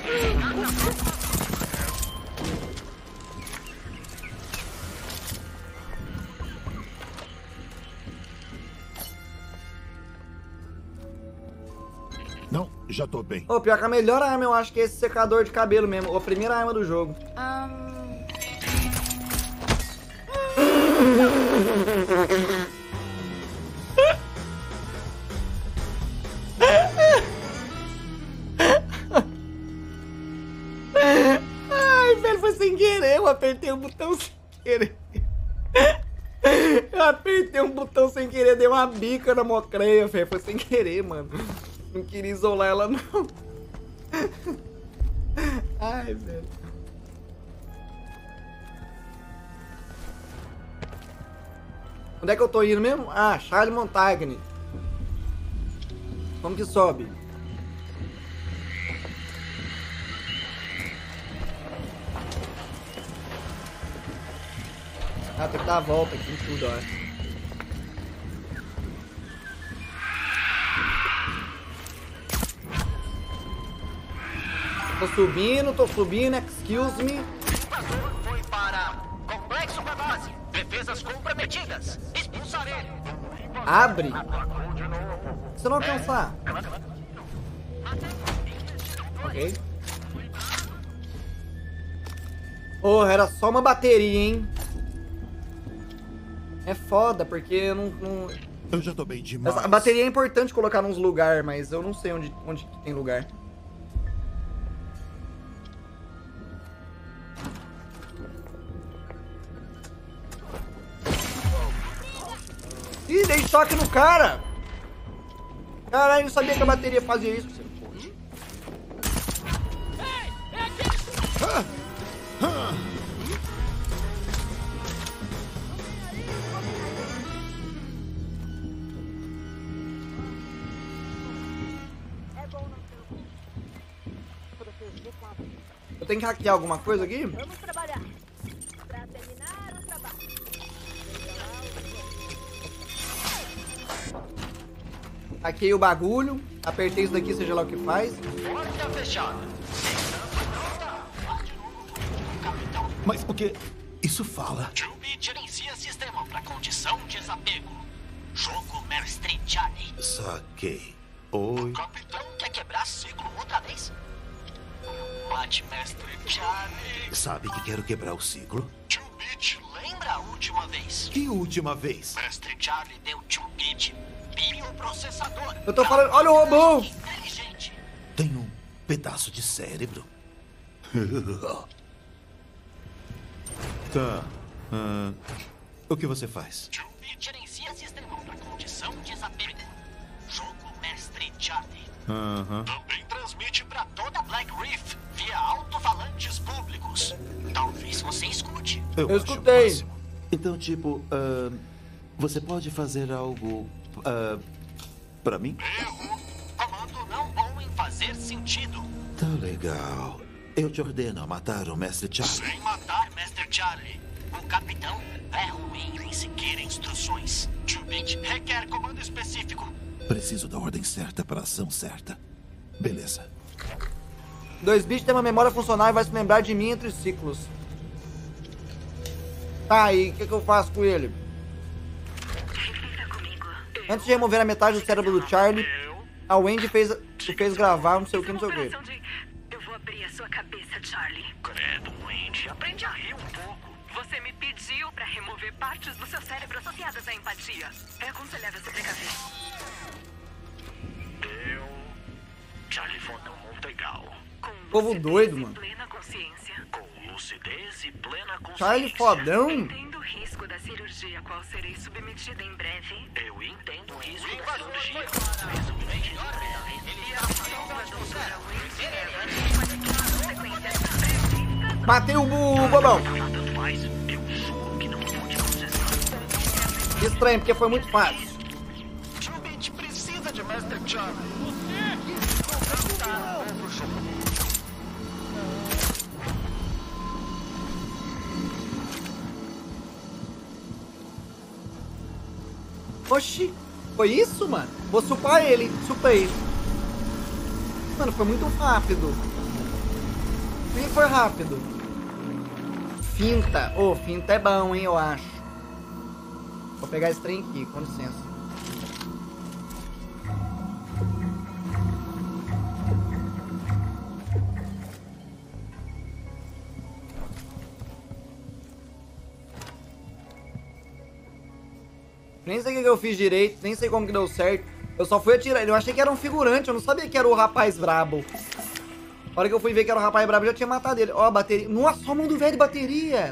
Speaker 4: Não, já tô bem.
Speaker 2: Ô, pior que a melhor arma eu acho que é esse secador de cabelo mesmo. A primeira arma do jogo. Ai, velho, foi sem querer. Eu apertei o botão sem querer. Eu apertei um botão sem querer, dei uma bica na mocreia, velho. Foi sem querer, mano. Não queria isolar ela, não. Ai, velho. Onde é que eu tô indo mesmo? Ah, Charlie Montagne. Como que sobe? Ah, tem que dar a volta aqui em tudo, ó. Tô subindo, excuse me.
Speaker 10: O invasor foi para complexo da base. Defesas comprometidas. Expulsar ele.
Speaker 2: Abre. Se não alcançar. Ok. Oh, era só uma bateria, hein? É foda, porque eu não...
Speaker 4: Eu já tô bem demais.
Speaker 2: A bateria é importante colocar nos lugares, mas eu não sei onde tem lugar. Ih, dei choque no cara! Caralho, eu não sabia que a bateria fazia isso. Eu tenho que hackear alguma coisa aqui?
Speaker 5: Vamos trabalhar. Pra terminar o trabalho.
Speaker 2: Hackeei o bagulho. Apertei isso daqui, seja lá o que faz.
Speaker 10: Porta fechada.
Speaker 4: Mas o que isso fala?
Speaker 10: Juby gerencia sistema para condição de desapego. Jogo Mestre Charlie.
Speaker 4: Saquei. Oi.
Speaker 10: O capitão quer quebrar ciclo outra vez? combate, mestre Charlie.
Speaker 4: Sabe que quero quebrar o ciclo?
Speaker 10: 2-bit, lembra a última vez?
Speaker 4: Que última vez?
Speaker 10: Mestre Charlie deu 2-bit. Bioprocessador.
Speaker 2: Eu tô falando, olha o robô.
Speaker 10: Inteligente.
Speaker 4: Tem um pedaço de cérebro. Tá. O que você faz?
Speaker 10: 2-bit gerencia sistema na condição de desapego. Jogo mestre Charlie. Também transmite pra toda Black Reef via alto-falantes públicos. Talvez você escute.
Speaker 2: Eu
Speaker 4: acho
Speaker 2: escutei.
Speaker 4: o máximo. Então, tipo, você pode fazer algo pra mim?
Speaker 10: Erro. Comando não bom em fazer sentido.
Speaker 4: Tá legal. Eu te ordeno a matar o Mestre Charlie.
Speaker 10: Sem matar, Mestre Charlie. O capitão é ruim em seguir instruções. 2-bit requer comando específico.
Speaker 4: Preciso da ordem certa para a ação certa. Beleza.
Speaker 2: 2-bit tem uma memória funcional e vai se lembrar de mim entre ciclos. Tá, e o que eu faço com ele? Antes de remover a metade do cérebro do Charlie, a Wendy fez gravar não sei o que, não sei o que.
Speaker 3: Eu vou abrir a sua cabeça, Charlie.
Speaker 7: Credo, Wendy, aprende a rir um pouco.
Speaker 3: Você me pediu pra remover partes do seu cérebro associadas à empatia. É aconselhável se precaver.
Speaker 7: Charlie Fodão Montegal.
Speaker 2: Povo doido, mano.
Speaker 3: Plena consciência.
Speaker 7: Com lucidez e plena consciência.
Speaker 2: Charlie Fodão?
Speaker 3: Entendo o risco da cirurgia a qual serei submetida em breve.
Speaker 7: Eu entendo o risco da
Speaker 10: Invasor
Speaker 7: cirurgia.
Speaker 10: foi para. Ele é a
Speaker 2: Matei o bobão.
Speaker 7: Tanto faz, eu juro que não pude processar.
Speaker 2: Estranho, porque foi muito fácil.
Speaker 10: 2-bit precisa de Mestre Charlie.
Speaker 2: Oxi, foi isso, mano? Vou supar ele, supei. Mano, foi muito rápido. Sim, foi rápido. Finta. Ô, finta é bom, hein, eu acho. Vou pegar esse trem aqui, com licença. Nem sei o que eu fiz direito, nem sei como que deu certo. Eu só fui atirar. Eu achei que era um figurante, eu não sabia que era o rapaz brabo. A hora que eu fui ver que era o rapaz brabo, eu já tinha matado ele. Ó, a bateria. Nossa, só mundo velho de bateria.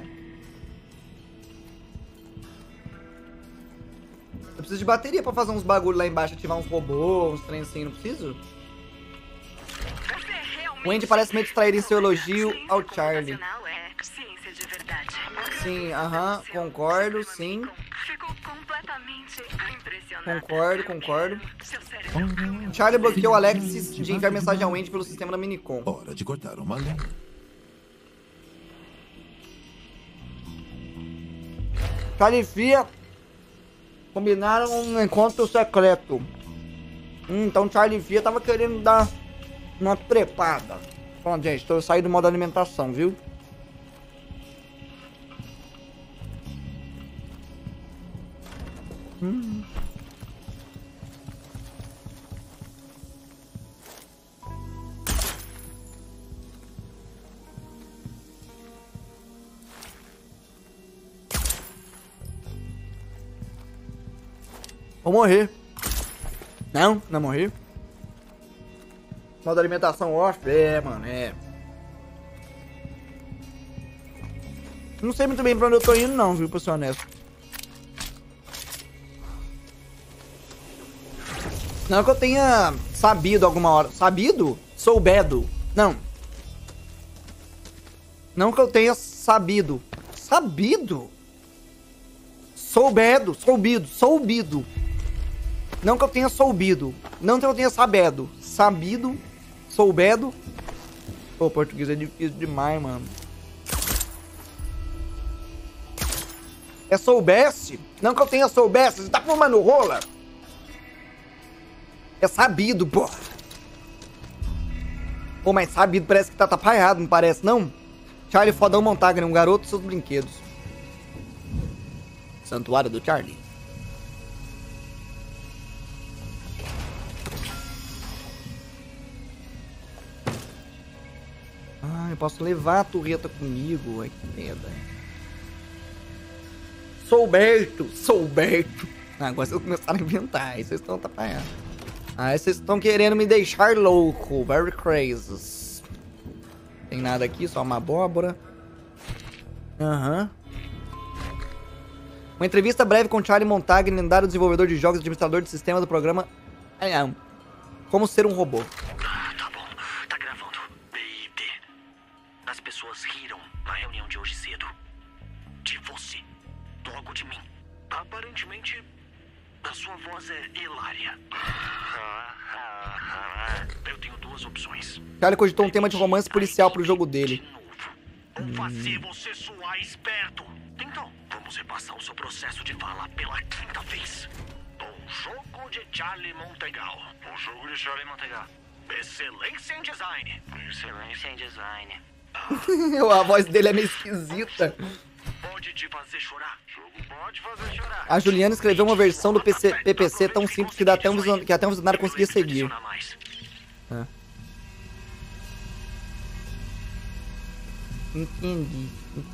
Speaker 2: Eu preciso de bateria pra fazer uns bagulho lá embaixo, ativar uns robôs, uns trem assim, não preciso? O Andy parece meio distraído em seu elogio ao Charlie.
Speaker 3: É ciência de verdade.
Speaker 2: Sim, aham, concordo, sim.
Speaker 3: Ficou completamente impressionado.
Speaker 2: Concordo.
Speaker 3: Seu cérebro.
Speaker 2: Charlie bloqueou Alexis de enviar mensagem ao Andy pelo sistema da Minicom.
Speaker 4: Hora de cortar uma linha.
Speaker 2: Charlie e Fia combinaram um encontro secreto. Então Charlie e Fia tava querendo dar uma trepada. Pronto, gente, tô saindo do modo alimentação, viu? Vou morrer. Não morri. Modo alimentação off? É, mano, é. Não sei muito bem pra onde eu tô indo não, viu, pra ser honesto. Não que eu tenha sabido alguma hora. Sabido? Soubedo. Não. Não que eu tenha sabido. Sabido? Soubido. Não que eu tenha soubido. Não que eu tenha sabido. Sabido. Soubedo. Pô, português é difícil demais, mano. É soubesse? Não que eu tenha soubesse. Você tá fumando rola? É sabido, porra. Pô, mas sabido parece que tá atrapalhado, não parece, não? Charlie Fodão Montagne, um garoto e seus brinquedos. Santuário do Charlie. Eu posso levar a turreta comigo. Ai, que merda. Souberto. Ah, agora vocês começaram a inventar. Aí vocês estão atrapalhando. Aí vocês estão querendo me deixar louco. Very crazy. Tem nada aqui, só uma abóbora. Aham. Uma entrevista breve com Charlie Montag, lendário desenvolvedor de jogos e administrador de sistema do programa Como Ser um Robô.
Speaker 7: Tá bom, tá gravando. B.I.D. As pessoas riram na reunião de hoje cedo. De você. Logo de mim. Aparentemente, a sua voz é hilária. Eu tenho duas opções.
Speaker 2: Charlie cogitou um tema de romance policial pro jogo dele.
Speaker 7: Ou fazer você soar esperto. Então, vamos repassar o seu processo de fala pela quinta vez. O jogo de Charlie Montegal. O jogo de Charlie Montegal. Excelência em design. Excelência em design.
Speaker 2: A voz dele é meio esquisita.
Speaker 7: Pode te fazer chorar. Jogo pode fazer chorar.
Speaker 2: A Juliana escreveu uma versão do PPC tão simples que até um visionário conseguia seguir. Entendi.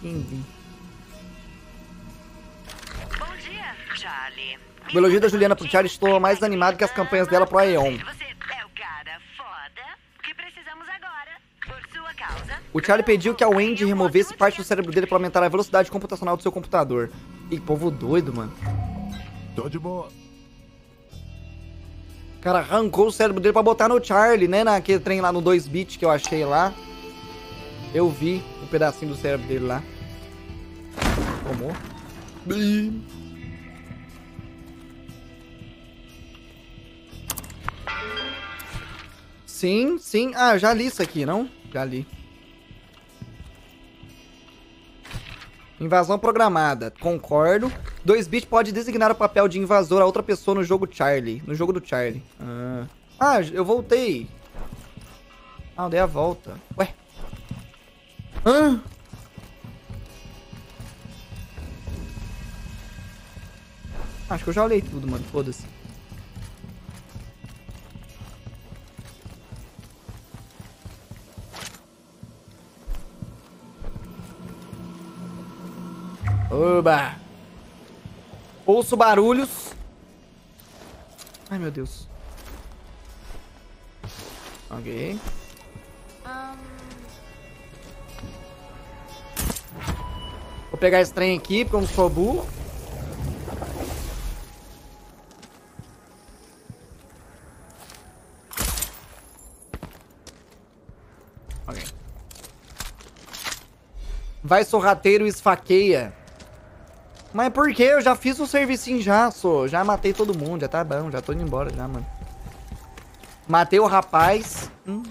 Speaker 3: Bom dia, Charlie.
Speaker 2: O elogio da Juliana pro Charlie estou mais animado que as campanhas dela pro Aeon.
Speaker 3: Você é o cara foda que precisamos agora. Por sua causa.
Speaker 2: O Charlie pediu que a Wendy removesse parte do cérebro dele para aumentar a velocidade computacional do seu computador. Ih, povo doido, mano.
Speaker 9: Tô de boa.
Speaker 2: O cara arrancou o cérebro dele pra botar no Charlie, né? Naquele trem lá no 2-bit que eu achei lá. Eu vi um pedacinho do cérebro dele lá. Tomou. Sim. Ah, eu já li isso aqui, não? Já li. Invasão programada. Concordo. 2-bit pode designar o papel de invasor a outra pessoa no jogo Charlie. No jogo do Charlie. Ah, eu voltei. Ah, eu dei a volta. Ué. Acho que eu já olhei tudo, mano. Foda-se. Oba! Ouço barulhos. Ai, meu Deus. Ok. Vou pegar esse trem aqui, porque eu não sou burro. Ok. Vai, sorrateiro, esfaqueia. Mas por que? Eu já fiz o servicinho já, sou. Já matei todo mundo, já tá bom. Já tô indo embora já, mano. Matei o rapaz.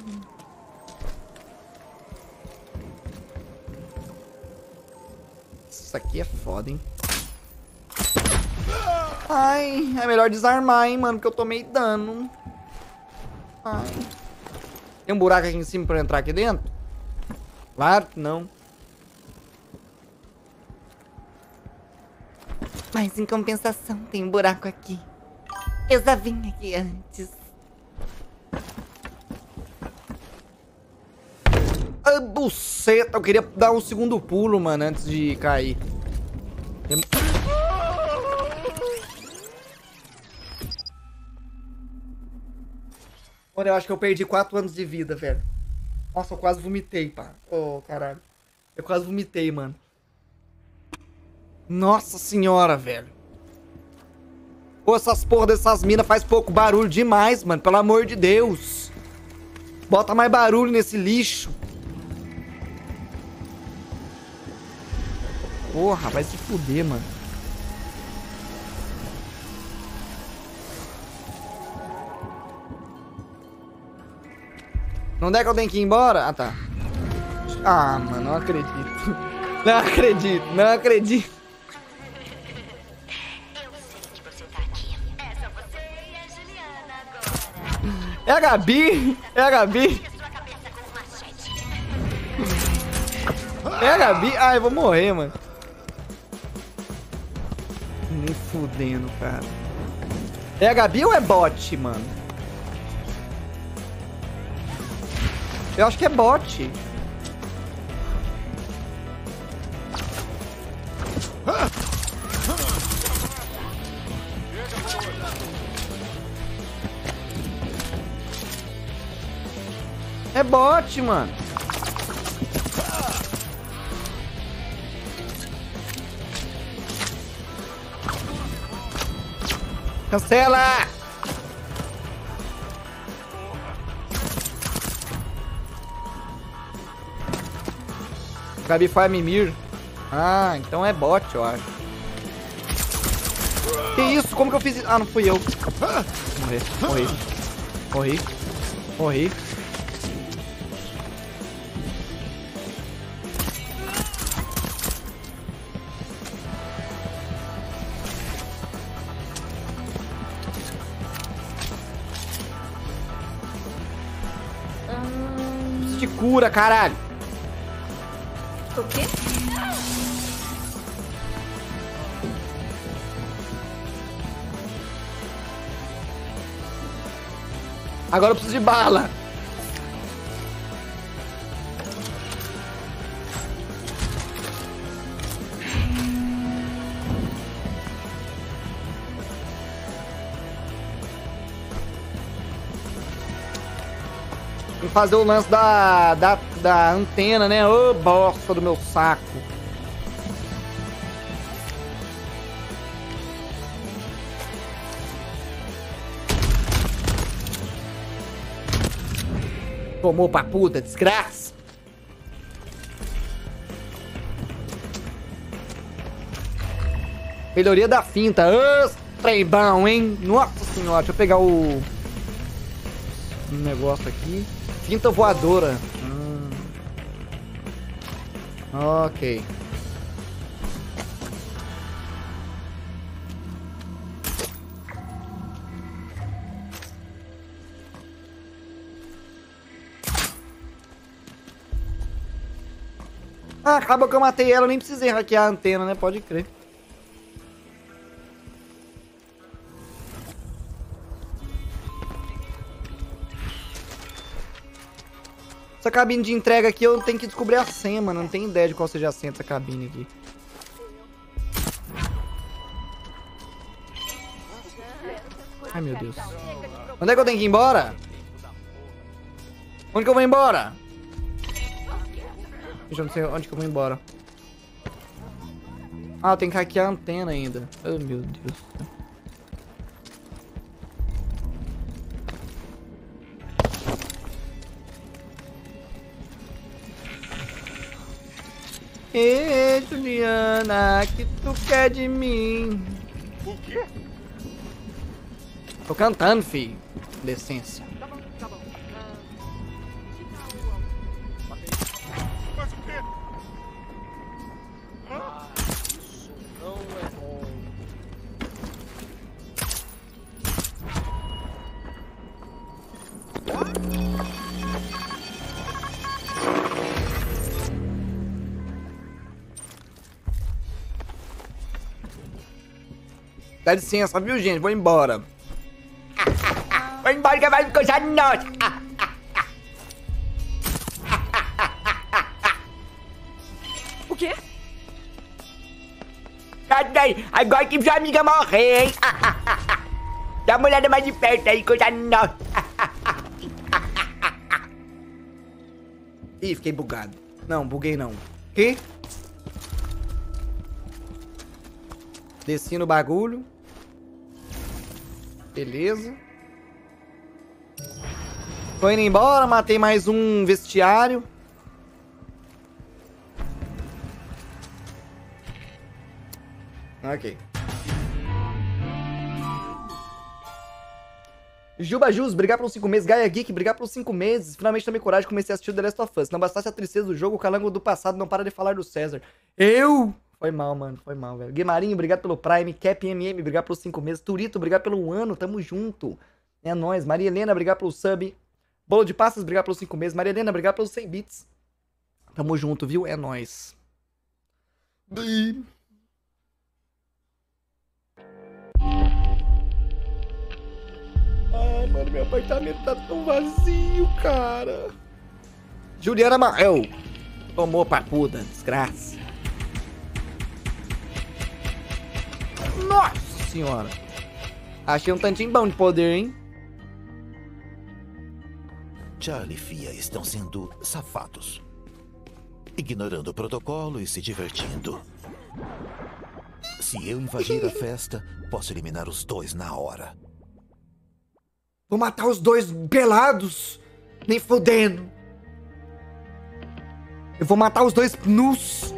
Speaker 2: Isso aqui é foda, hein? Ai, é melhor desarmar, hein, mano, porque eu tomei dano. Ai. Tem um buraco aqui em cima pra eu entrar aqui dentro? Claro que não.
Speaker 1: Mas em compensação, tem um buraco aqui. Eu já vim aqui antes.
Speaker 2: Ah, buceta, eu queria dar um segundo pulo, mano, antes de cair. Olha, eu acho que eu perdi 4 anos de vida, velho. Nossa, eu quase vomitei, pá. Ô, caralho. Eu quase vomitei, mano. Nossa senhora, velho. Pô, essas porra dessas minas faz pouco barulho demais, mano. Pelo amor de Deus. Bota mais barulho nesse lixo. Porra, vai se fuder, mano. Onde é que eu tenho que ir embora? Ah, tá. Ah, mano, não acredito. Não acredito, não acredito. É a Gabi? É a Gabi? É a Gabi? Ai, eu vou morrer, mano. Nem fudendo, cara. É a Gabi ou é bot, mano? Eu acho que é bot. É bot, mano. Cancela! Cabify Mimir. Ah, então é bot, eu acho. Que isso? Como que eu fiz isso? Ah, não fui eu. Morri. Morri. Preciso de cura, caralho.
Speaker 8: O quê?
Speaker 2: Agora eu preciso de bala. Tem que fazer o lance da antena, né? Ô, bosta do meu saco. Tomou pra puta, desgraça. Melhoria da finta. Trem bom, hein? Nossa senhora, deixa eu pegar o negócio aqui. Finta voadora. Ok. Ah, acaba que eu matei ela, eu nem precisei hackear a antena, né? Pode crer. Essa cabine de entrega aqui eu tenho que descobrir a senha, mano. Não tenho ideia de qual seja a senha dessa cabine aqui. Ai, meu Deus. Onde é que eu tenho que ir embora? Onde que eu vou embora? Eu não sei onde que eu vou embora. Ah, eu tenho que hackear a antena ainda. Oh, meu Deus. Ei, Juliana, que tu quer de mim?
Speaker 9: O quê?
Speaker 2: Tô cantando, filho. Decência.
Speaker 9: Mas o quê? Isso não é bom.
Speaker 2: Dá licença, viu, gente? Vou embora. Vou embora que vai coisa nossa.
Speaker 8: O quê?
Speaker 2: Cadê? Agora que sua amiga morreu, hein? Dá uma olhada mais de perto aí, coisa nossa. Ih, fiquei bugado. Não, buguei não. Que? Desci no bagulho. Beleza. Tô indo embora, matei mais um vestiário. Ok. Juba Jus, brigar pelos 5 meses. Gaia Geek, brigar pelos 5 meses. Finalmente tomei coragem e comecei a assistir o The Last of Us. Não bastasse a tristeza do jogo, o calango do passado não para de falar do César. Eu? Foi mal, mano. Foi mal, velho. Guimarinho, obrigado pelo Prime. Cap MM, obrigado pelos 5 meses. Turito, obrigado pelo ano. Tamo junto. É nóis. Maria Helena, obrigado pelo sub. Bolo de Passas, obrigado pelos 5 meses. Maria Helena, obrigado pelos 100 bits. Tamo junto, viu? É nóis. Ai, mano, meu apartamento tá tão vazio, cara. Juliana Marrel. Tomou papuda, desgraça. Nossa senhora. Achei um tantinho bom de poder, hein?
Speaker 4: Charlie e Fia estão sendo safados. Ignorando o protocolo e se divertindo. Se eu invadir a festa, posso eliminar os dois na hora.
Speaker 2: Vou matar os dois pelados. Nem fudendo. Eu vou matar os dois nus.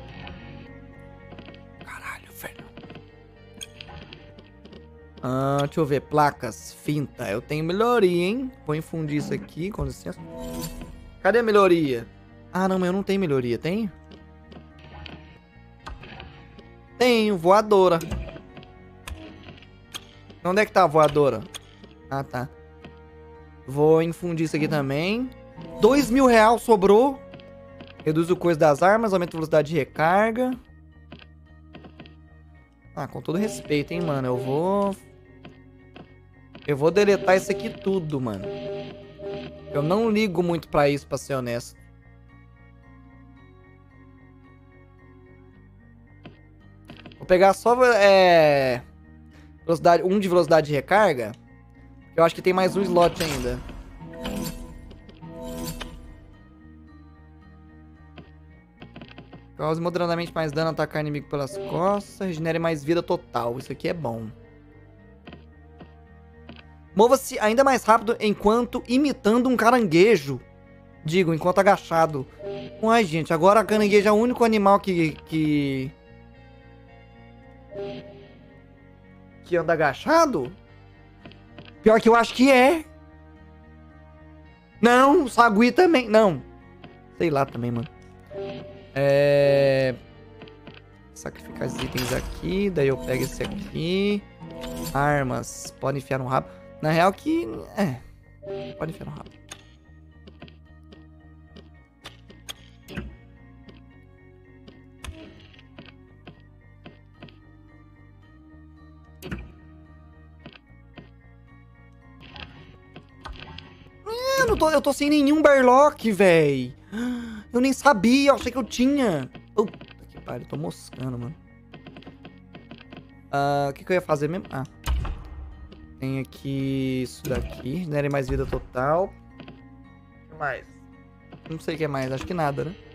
Speaker 2: Caralho, velho. Deixa eu ver. Placas. Finta. Eu tenho melhoria, hein? Vou infundir isso aqui, com licença. Cadê a melhoria? Ah, não, mas eu não tenho melhoria. Tem? Tenho. Voadora. Onde é que tá a voadora? Ah, tá. Vou infundir isso aqui também. R$2.000 sobrou. Reduz o coisa das armas, aumenta a velocidade de recarga. Ah, com todo respeito, hein, mano. Eu vou deletar isso aqui tudo, mano. Eu não ligo muito pra isso, pra ser honesto. Vou pegar só velocidade, de velocidade de recarga. Eu acho que tem mais um slot ainda. Cause moderadamente mais dano, atacar inimigo pelas costas. Regenere mais vida total. Isso aqui é bom. Mova-se ainda mais rápido enquanto imitando um caranguejo. Digo, enquanto agachado. Ai, gente, agora a caranguejo é o único animal que anda agachado? Pior que eu acho que é. Não, o sagui também. Não. Sei lá também, mano. Sacrificar esses itens aqui. Daí eu pego esse aqui. Armas. Pode enfiar no rabo. Na real que... pode enfiar no rabo. Eu tô sem nenhum Barlock, véi. Eu nem sabia, eu achei que eu tinha. Puta que pariu, tô moscando, mano. O que eu ia fazer mesmo? Tem aqui isso daqui. Regenere mais vida total. O que mais? Não sei o que é mais, acho que nada, né?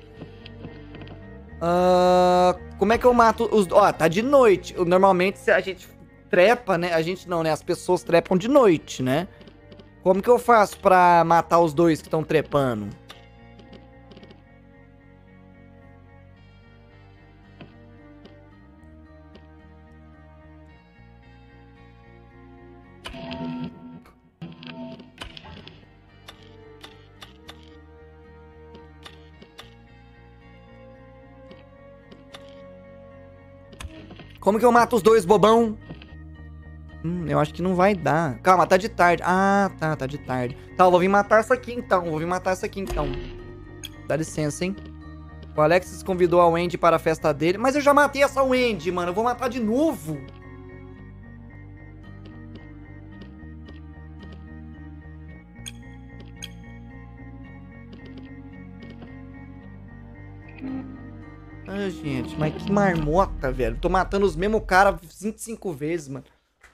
Speaker 2: Como é que eu mato os... Ó, tá de noite. Normalmente se a gente trepa, né? A gente não, né? As pessoas trepam de noite, né? Como que eu faço pra matar os dois que estão trepando? Como que eu mato os dois, bobão? Eu acho que não vai dar. Calma, tá de tarde. Ah, tá de tarde. Tá, eu vou vir matar essa aqui então. Dá licença, hein? O Alexis convidou a Wendy para a festa dele. Mas eu já matei essa Wendy, mano. Eu vou matar de novo. Ai, gente, mas que marmota, velho. Tô matando os mesmos caras 25 vezes, mano.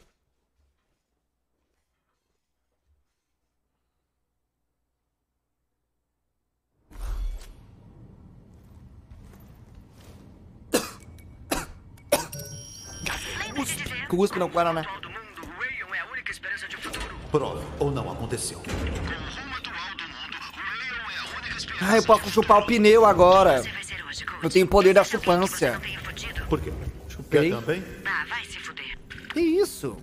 Speaker 2: Cuspe não, Guaraná.
Speaker 4: Prova ou não aconteceu.
Speaker 2: Eu posso chupar o pneu agora. Eu tenho o poder da chupância.
Speaker 4: Por quê?
Speaker 2: Chupei.
Speaker 4: Quer também?
Speaker 3: Vai se fuder.
Speaker 2: Que isso?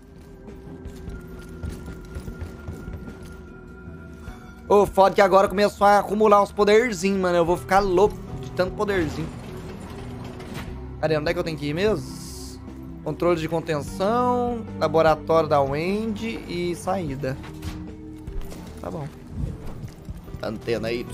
Speaker 2: Foda que agora começou a acumular uns poderzinhos, mano. Eu vou ficar louco de tanto poderzinho. Cadê? Onde é que eu tenho que ir mesmo? Controle de contenção, laboratório da Wendy e saída. Tá bom. Antena Y.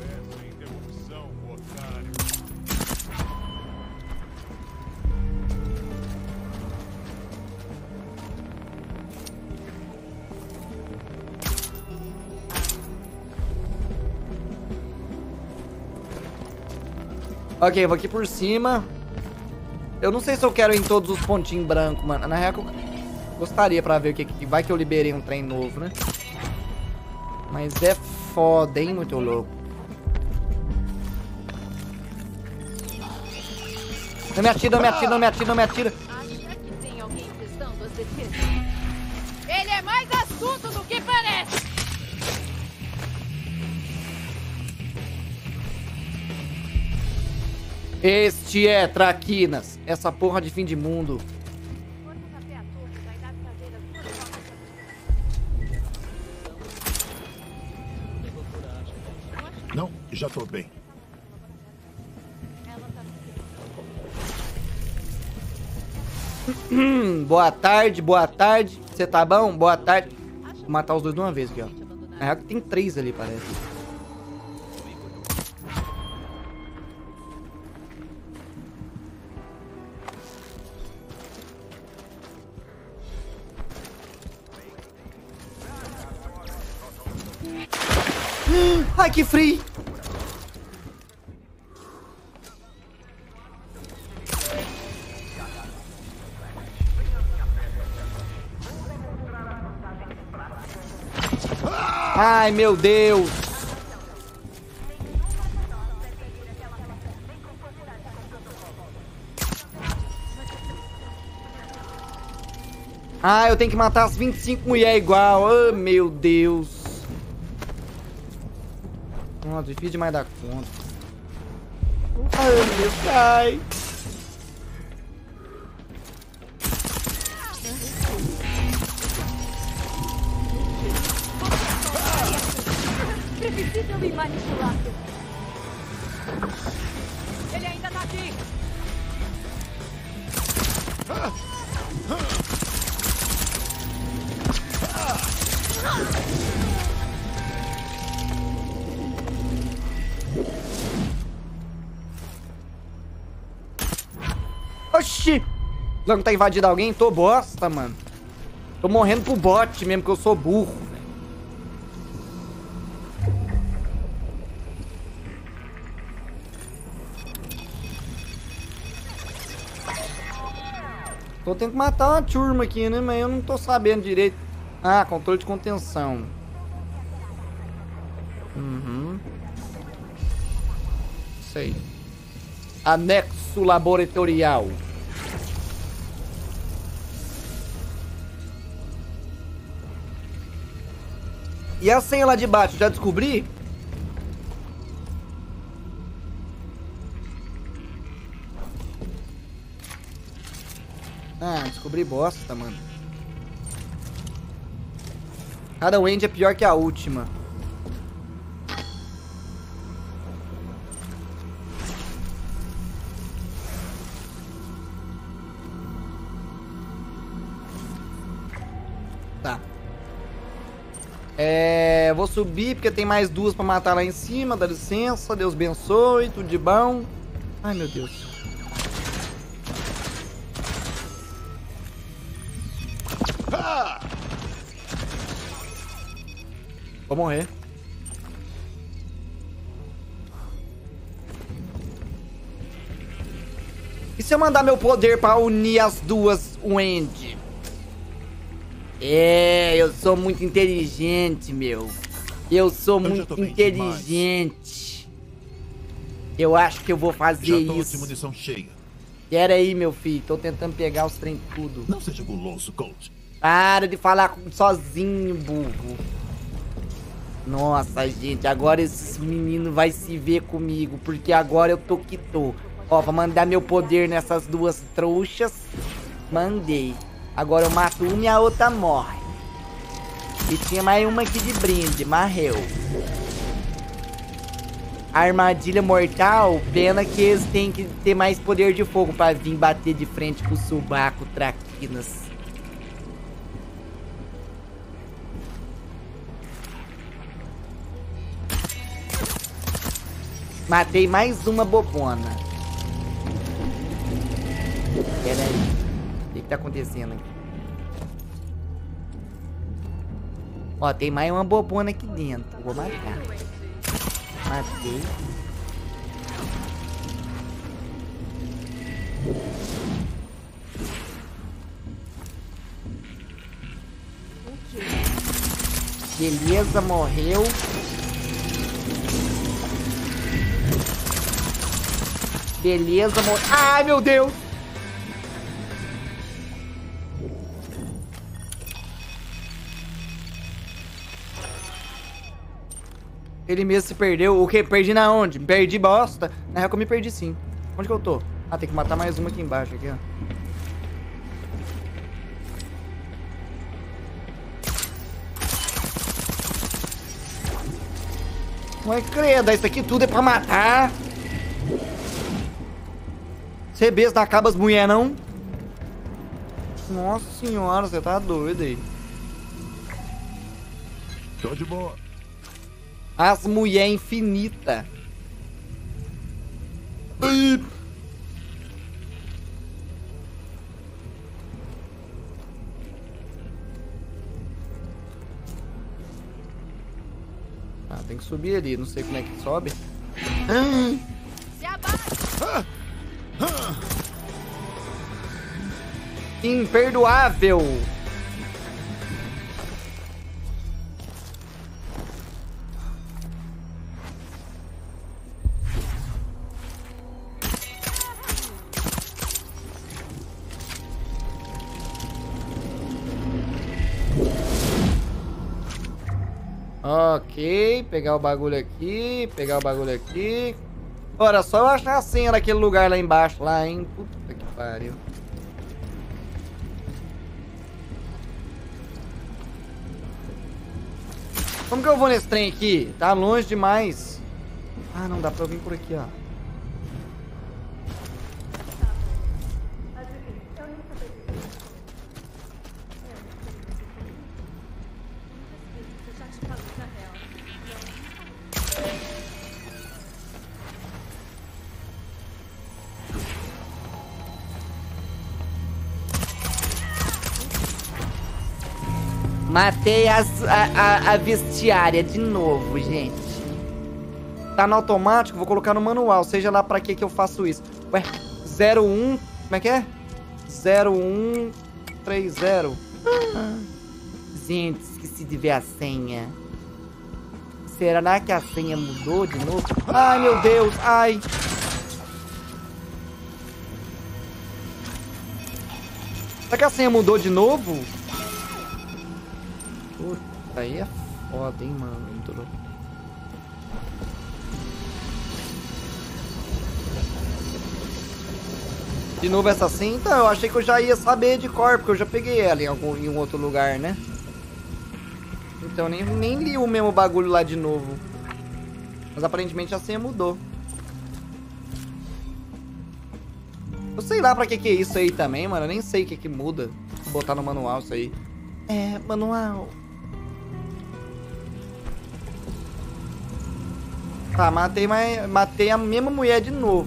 Speaker 2: Ok, vou aqui por cima. Eu não sei se eu quero em todos os pontinhos brancos, mano. Na real, eu gostaria pra ver o que vai que eu liberei um trem novo, né? Mas é foda, hein? Muito louco. Não me atira, não me atira, não me atira, não me atira.
Speaker 5: Tem alguém testando as defesas? Ele é mais astuto do que parece!
Speaker 2: Este é Traquinas, essa porra de fim de mundo.
Speaker 4: Não, já tô bem.
Speaker 2: Boa tarde, boa tarde. Você tá bom? Boa tarde. Vou matar os dois de uma vez aqui, ó. Na real que tem 3 ali, parece. Ai, que frio! Ai, meu Deus! Ah, eu tenho que matar as 25 mulheres igual. Oh, meu Deus. Nossa, difícil demais dar conta. Ai, meu Deus, ai.
Speaker 5: Previsível e manipulável. Ele ainda tá aqui.
Speaker 2: Oxi! Não tá invadindo alguém? Tô bosta, mano. Tô morrendo pro bot mesmo, que eu sou burro, velho. Tô tendo que matar uma turma aqui, né? Mas eu não tô sabendo direito. Ah, controle de contenção. Sei. Anexo laboratorial. E a senha lá de baixo, já descobri? Ah, descobri bosta, mano. Cada Wendy é pior que a última. Tá. Vou subir porque tem mais 2 pra matar lá em cima. Dá licença, Deus abençoe, tudo de bom. Ai, meu Deus. Vou morrer. E se eu mandar meu poder pra unir as duas Wendy? Eu sou muito inteligente, meu. Eu sou muito inteligente. Eu acho que eu vou fazer isso.
Speaker 4: De munição cheia.
Speaker 2: Pera aí, meu filho. Tô tentando pegar os trem tudo.
Speaker 4: Não seja guloso, Colt.
Speaker 2: Para de falar sozinho, burro. Nossa, gente. Agora esses meninos vai se ver comigo. Porque agora eu tô que tô. Ó, vou mandar meu poder nessas duas trouxas. Mandei. Agora eu mato uma e a outra morre. E tinha mais uma aqui de brinde. Morreu. Armadilha mortal. Pena que eles têm que ter mais poder de fogo pra vir bater de frente com o subaco Traquinas. Matei mais uma bobona. Pera aí. O que tá acontecendo aqui? Ó, tem mais uma bobona aqui dentro. Vou matar. Matei. Beleza, morreu. Beleza, amor. Ai, meu Deus. Ele mesmo se perdeu. O quê? Perdi na onde? Me perdi bosta. Na real que eu me perdi sim. Onde que eu tô? Ah, tem que matar mais uma aqui embaixo, aqui, ó. Ué, credo, isso aqui tudo é pra matar. Você besta, não acaba as mulher, não? Nossa senhora, você tá doido aí.
Speaker 9: Tô de boa.
Speaker 2: As mulher infinita. Ah, tem que subir ali, não sei como é que sobe.
Speaker 5: Se abaixa.
Speaker 2: Imperdoável. Ok, pegar o bagulho aqui, pegar o bagulho aqui. Ora, só eu achar a senha naquele lugar lá embaixo, lá, hein? Puta que pariu. Como que eu vou nesse trem aqui? Tá longe demais. Ah, não dá pra eu vir por aqui, ó. Matei a vestiária de novo, gente. Tá no automático, vou colocar no manual. Seja lá pra que eu faço isso. Ué, 01... Como é que é? 0130. Gente, esqueci de ver a senha. Será que a senha mudou de novo? Ai, meu Deus, ai. Será que a senha mudou de novo? Puta, aí é foda, hein, mano. Muito louco. De novo essa senha? Então, eu achei que eu já ia saber de cor, porque eu já peguei ela em um outro lugar, né? Então, nem li o mesmo bagulho lá de novo. Mas aparentemente a senha mudou. Eu sei lá pra que é isso aí também, mano. Eu nem sei o que muda. Vou botar no manual isso aí. É, manual. Tá, matei a mesma mulher de novo.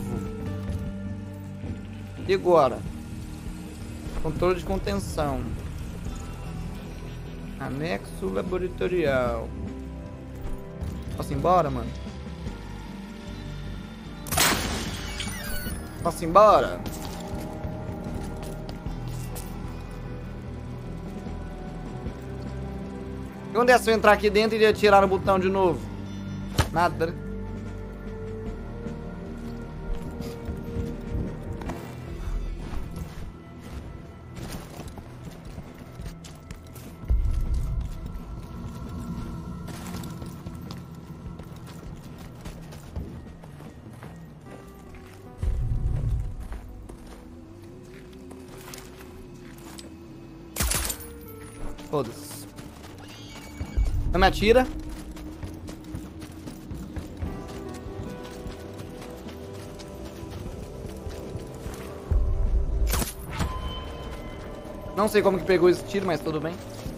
Speaker 2: E agora? Controle de contenção. Anexo laboratorial. Posso ir embora, mano? Posso ir embora? O que acontece se eu entrar aqui dentro e atirar no botão de novo? Nada, né? Foda-se. Não me atira. Não sei como que pegou esse tiro, mas tudo bem.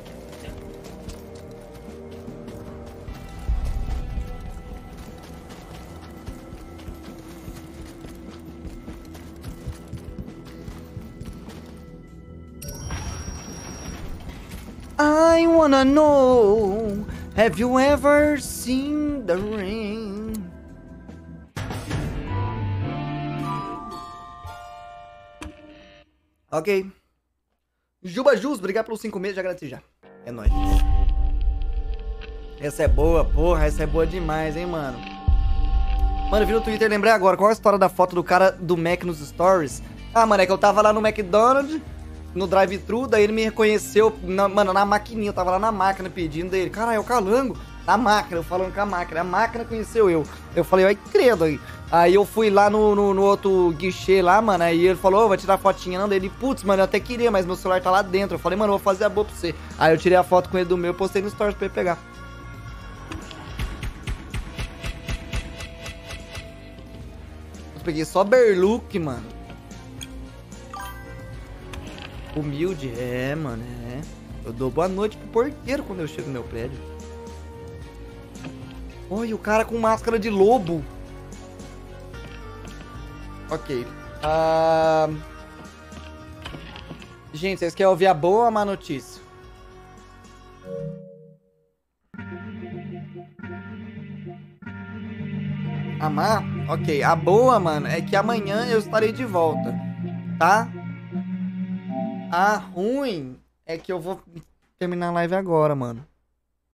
Speaker 2: I wanna know, have you ever seen the rain? Ok. Juba Jus, obrigado pelos 5 meses, já agradeci já. É nóis. Essa é boa, porra, essa é boa demais, hein, mano. Mano, eu vi no Twitter, lembrei agora. Qual é a história da foto do cara do Mac nos stories? Ah, mano, é que eu tava lá no McDonald's, no drive-thru, daí ele me reconheceu, mano, na maquininha. Eu tava lá na máquina pedindo dele. Caralho, é o Calango. Na máquina, eu falando com a máquina conheceu eu. Eu falei, ai, credo aí. Aí eu fui lá no outro guichê lá, mano, aí ele falou, vai tirar fotinha não dele. Putz, mano, eu até queria, mas meu celular tá lá dentro. Eu falei, mano, eu vou fazer a boa pra você. Aí eu tirei a foto com ele do meu e postei no stories pra ele pegar. Eu peguei só Berluque, mano. Humilde, mano, Eu dou boa noite pro porteiro quando eu chego no meu prédio. Olha, o cara com máscara de lobo. Ok. Gente, vocês querem ouvir a boa ou a má notícia? A má? Ok. A boa, mano, é que amanhã eu estarei de volta, tá? A ruim é que eu vou terminar a live agora, mano.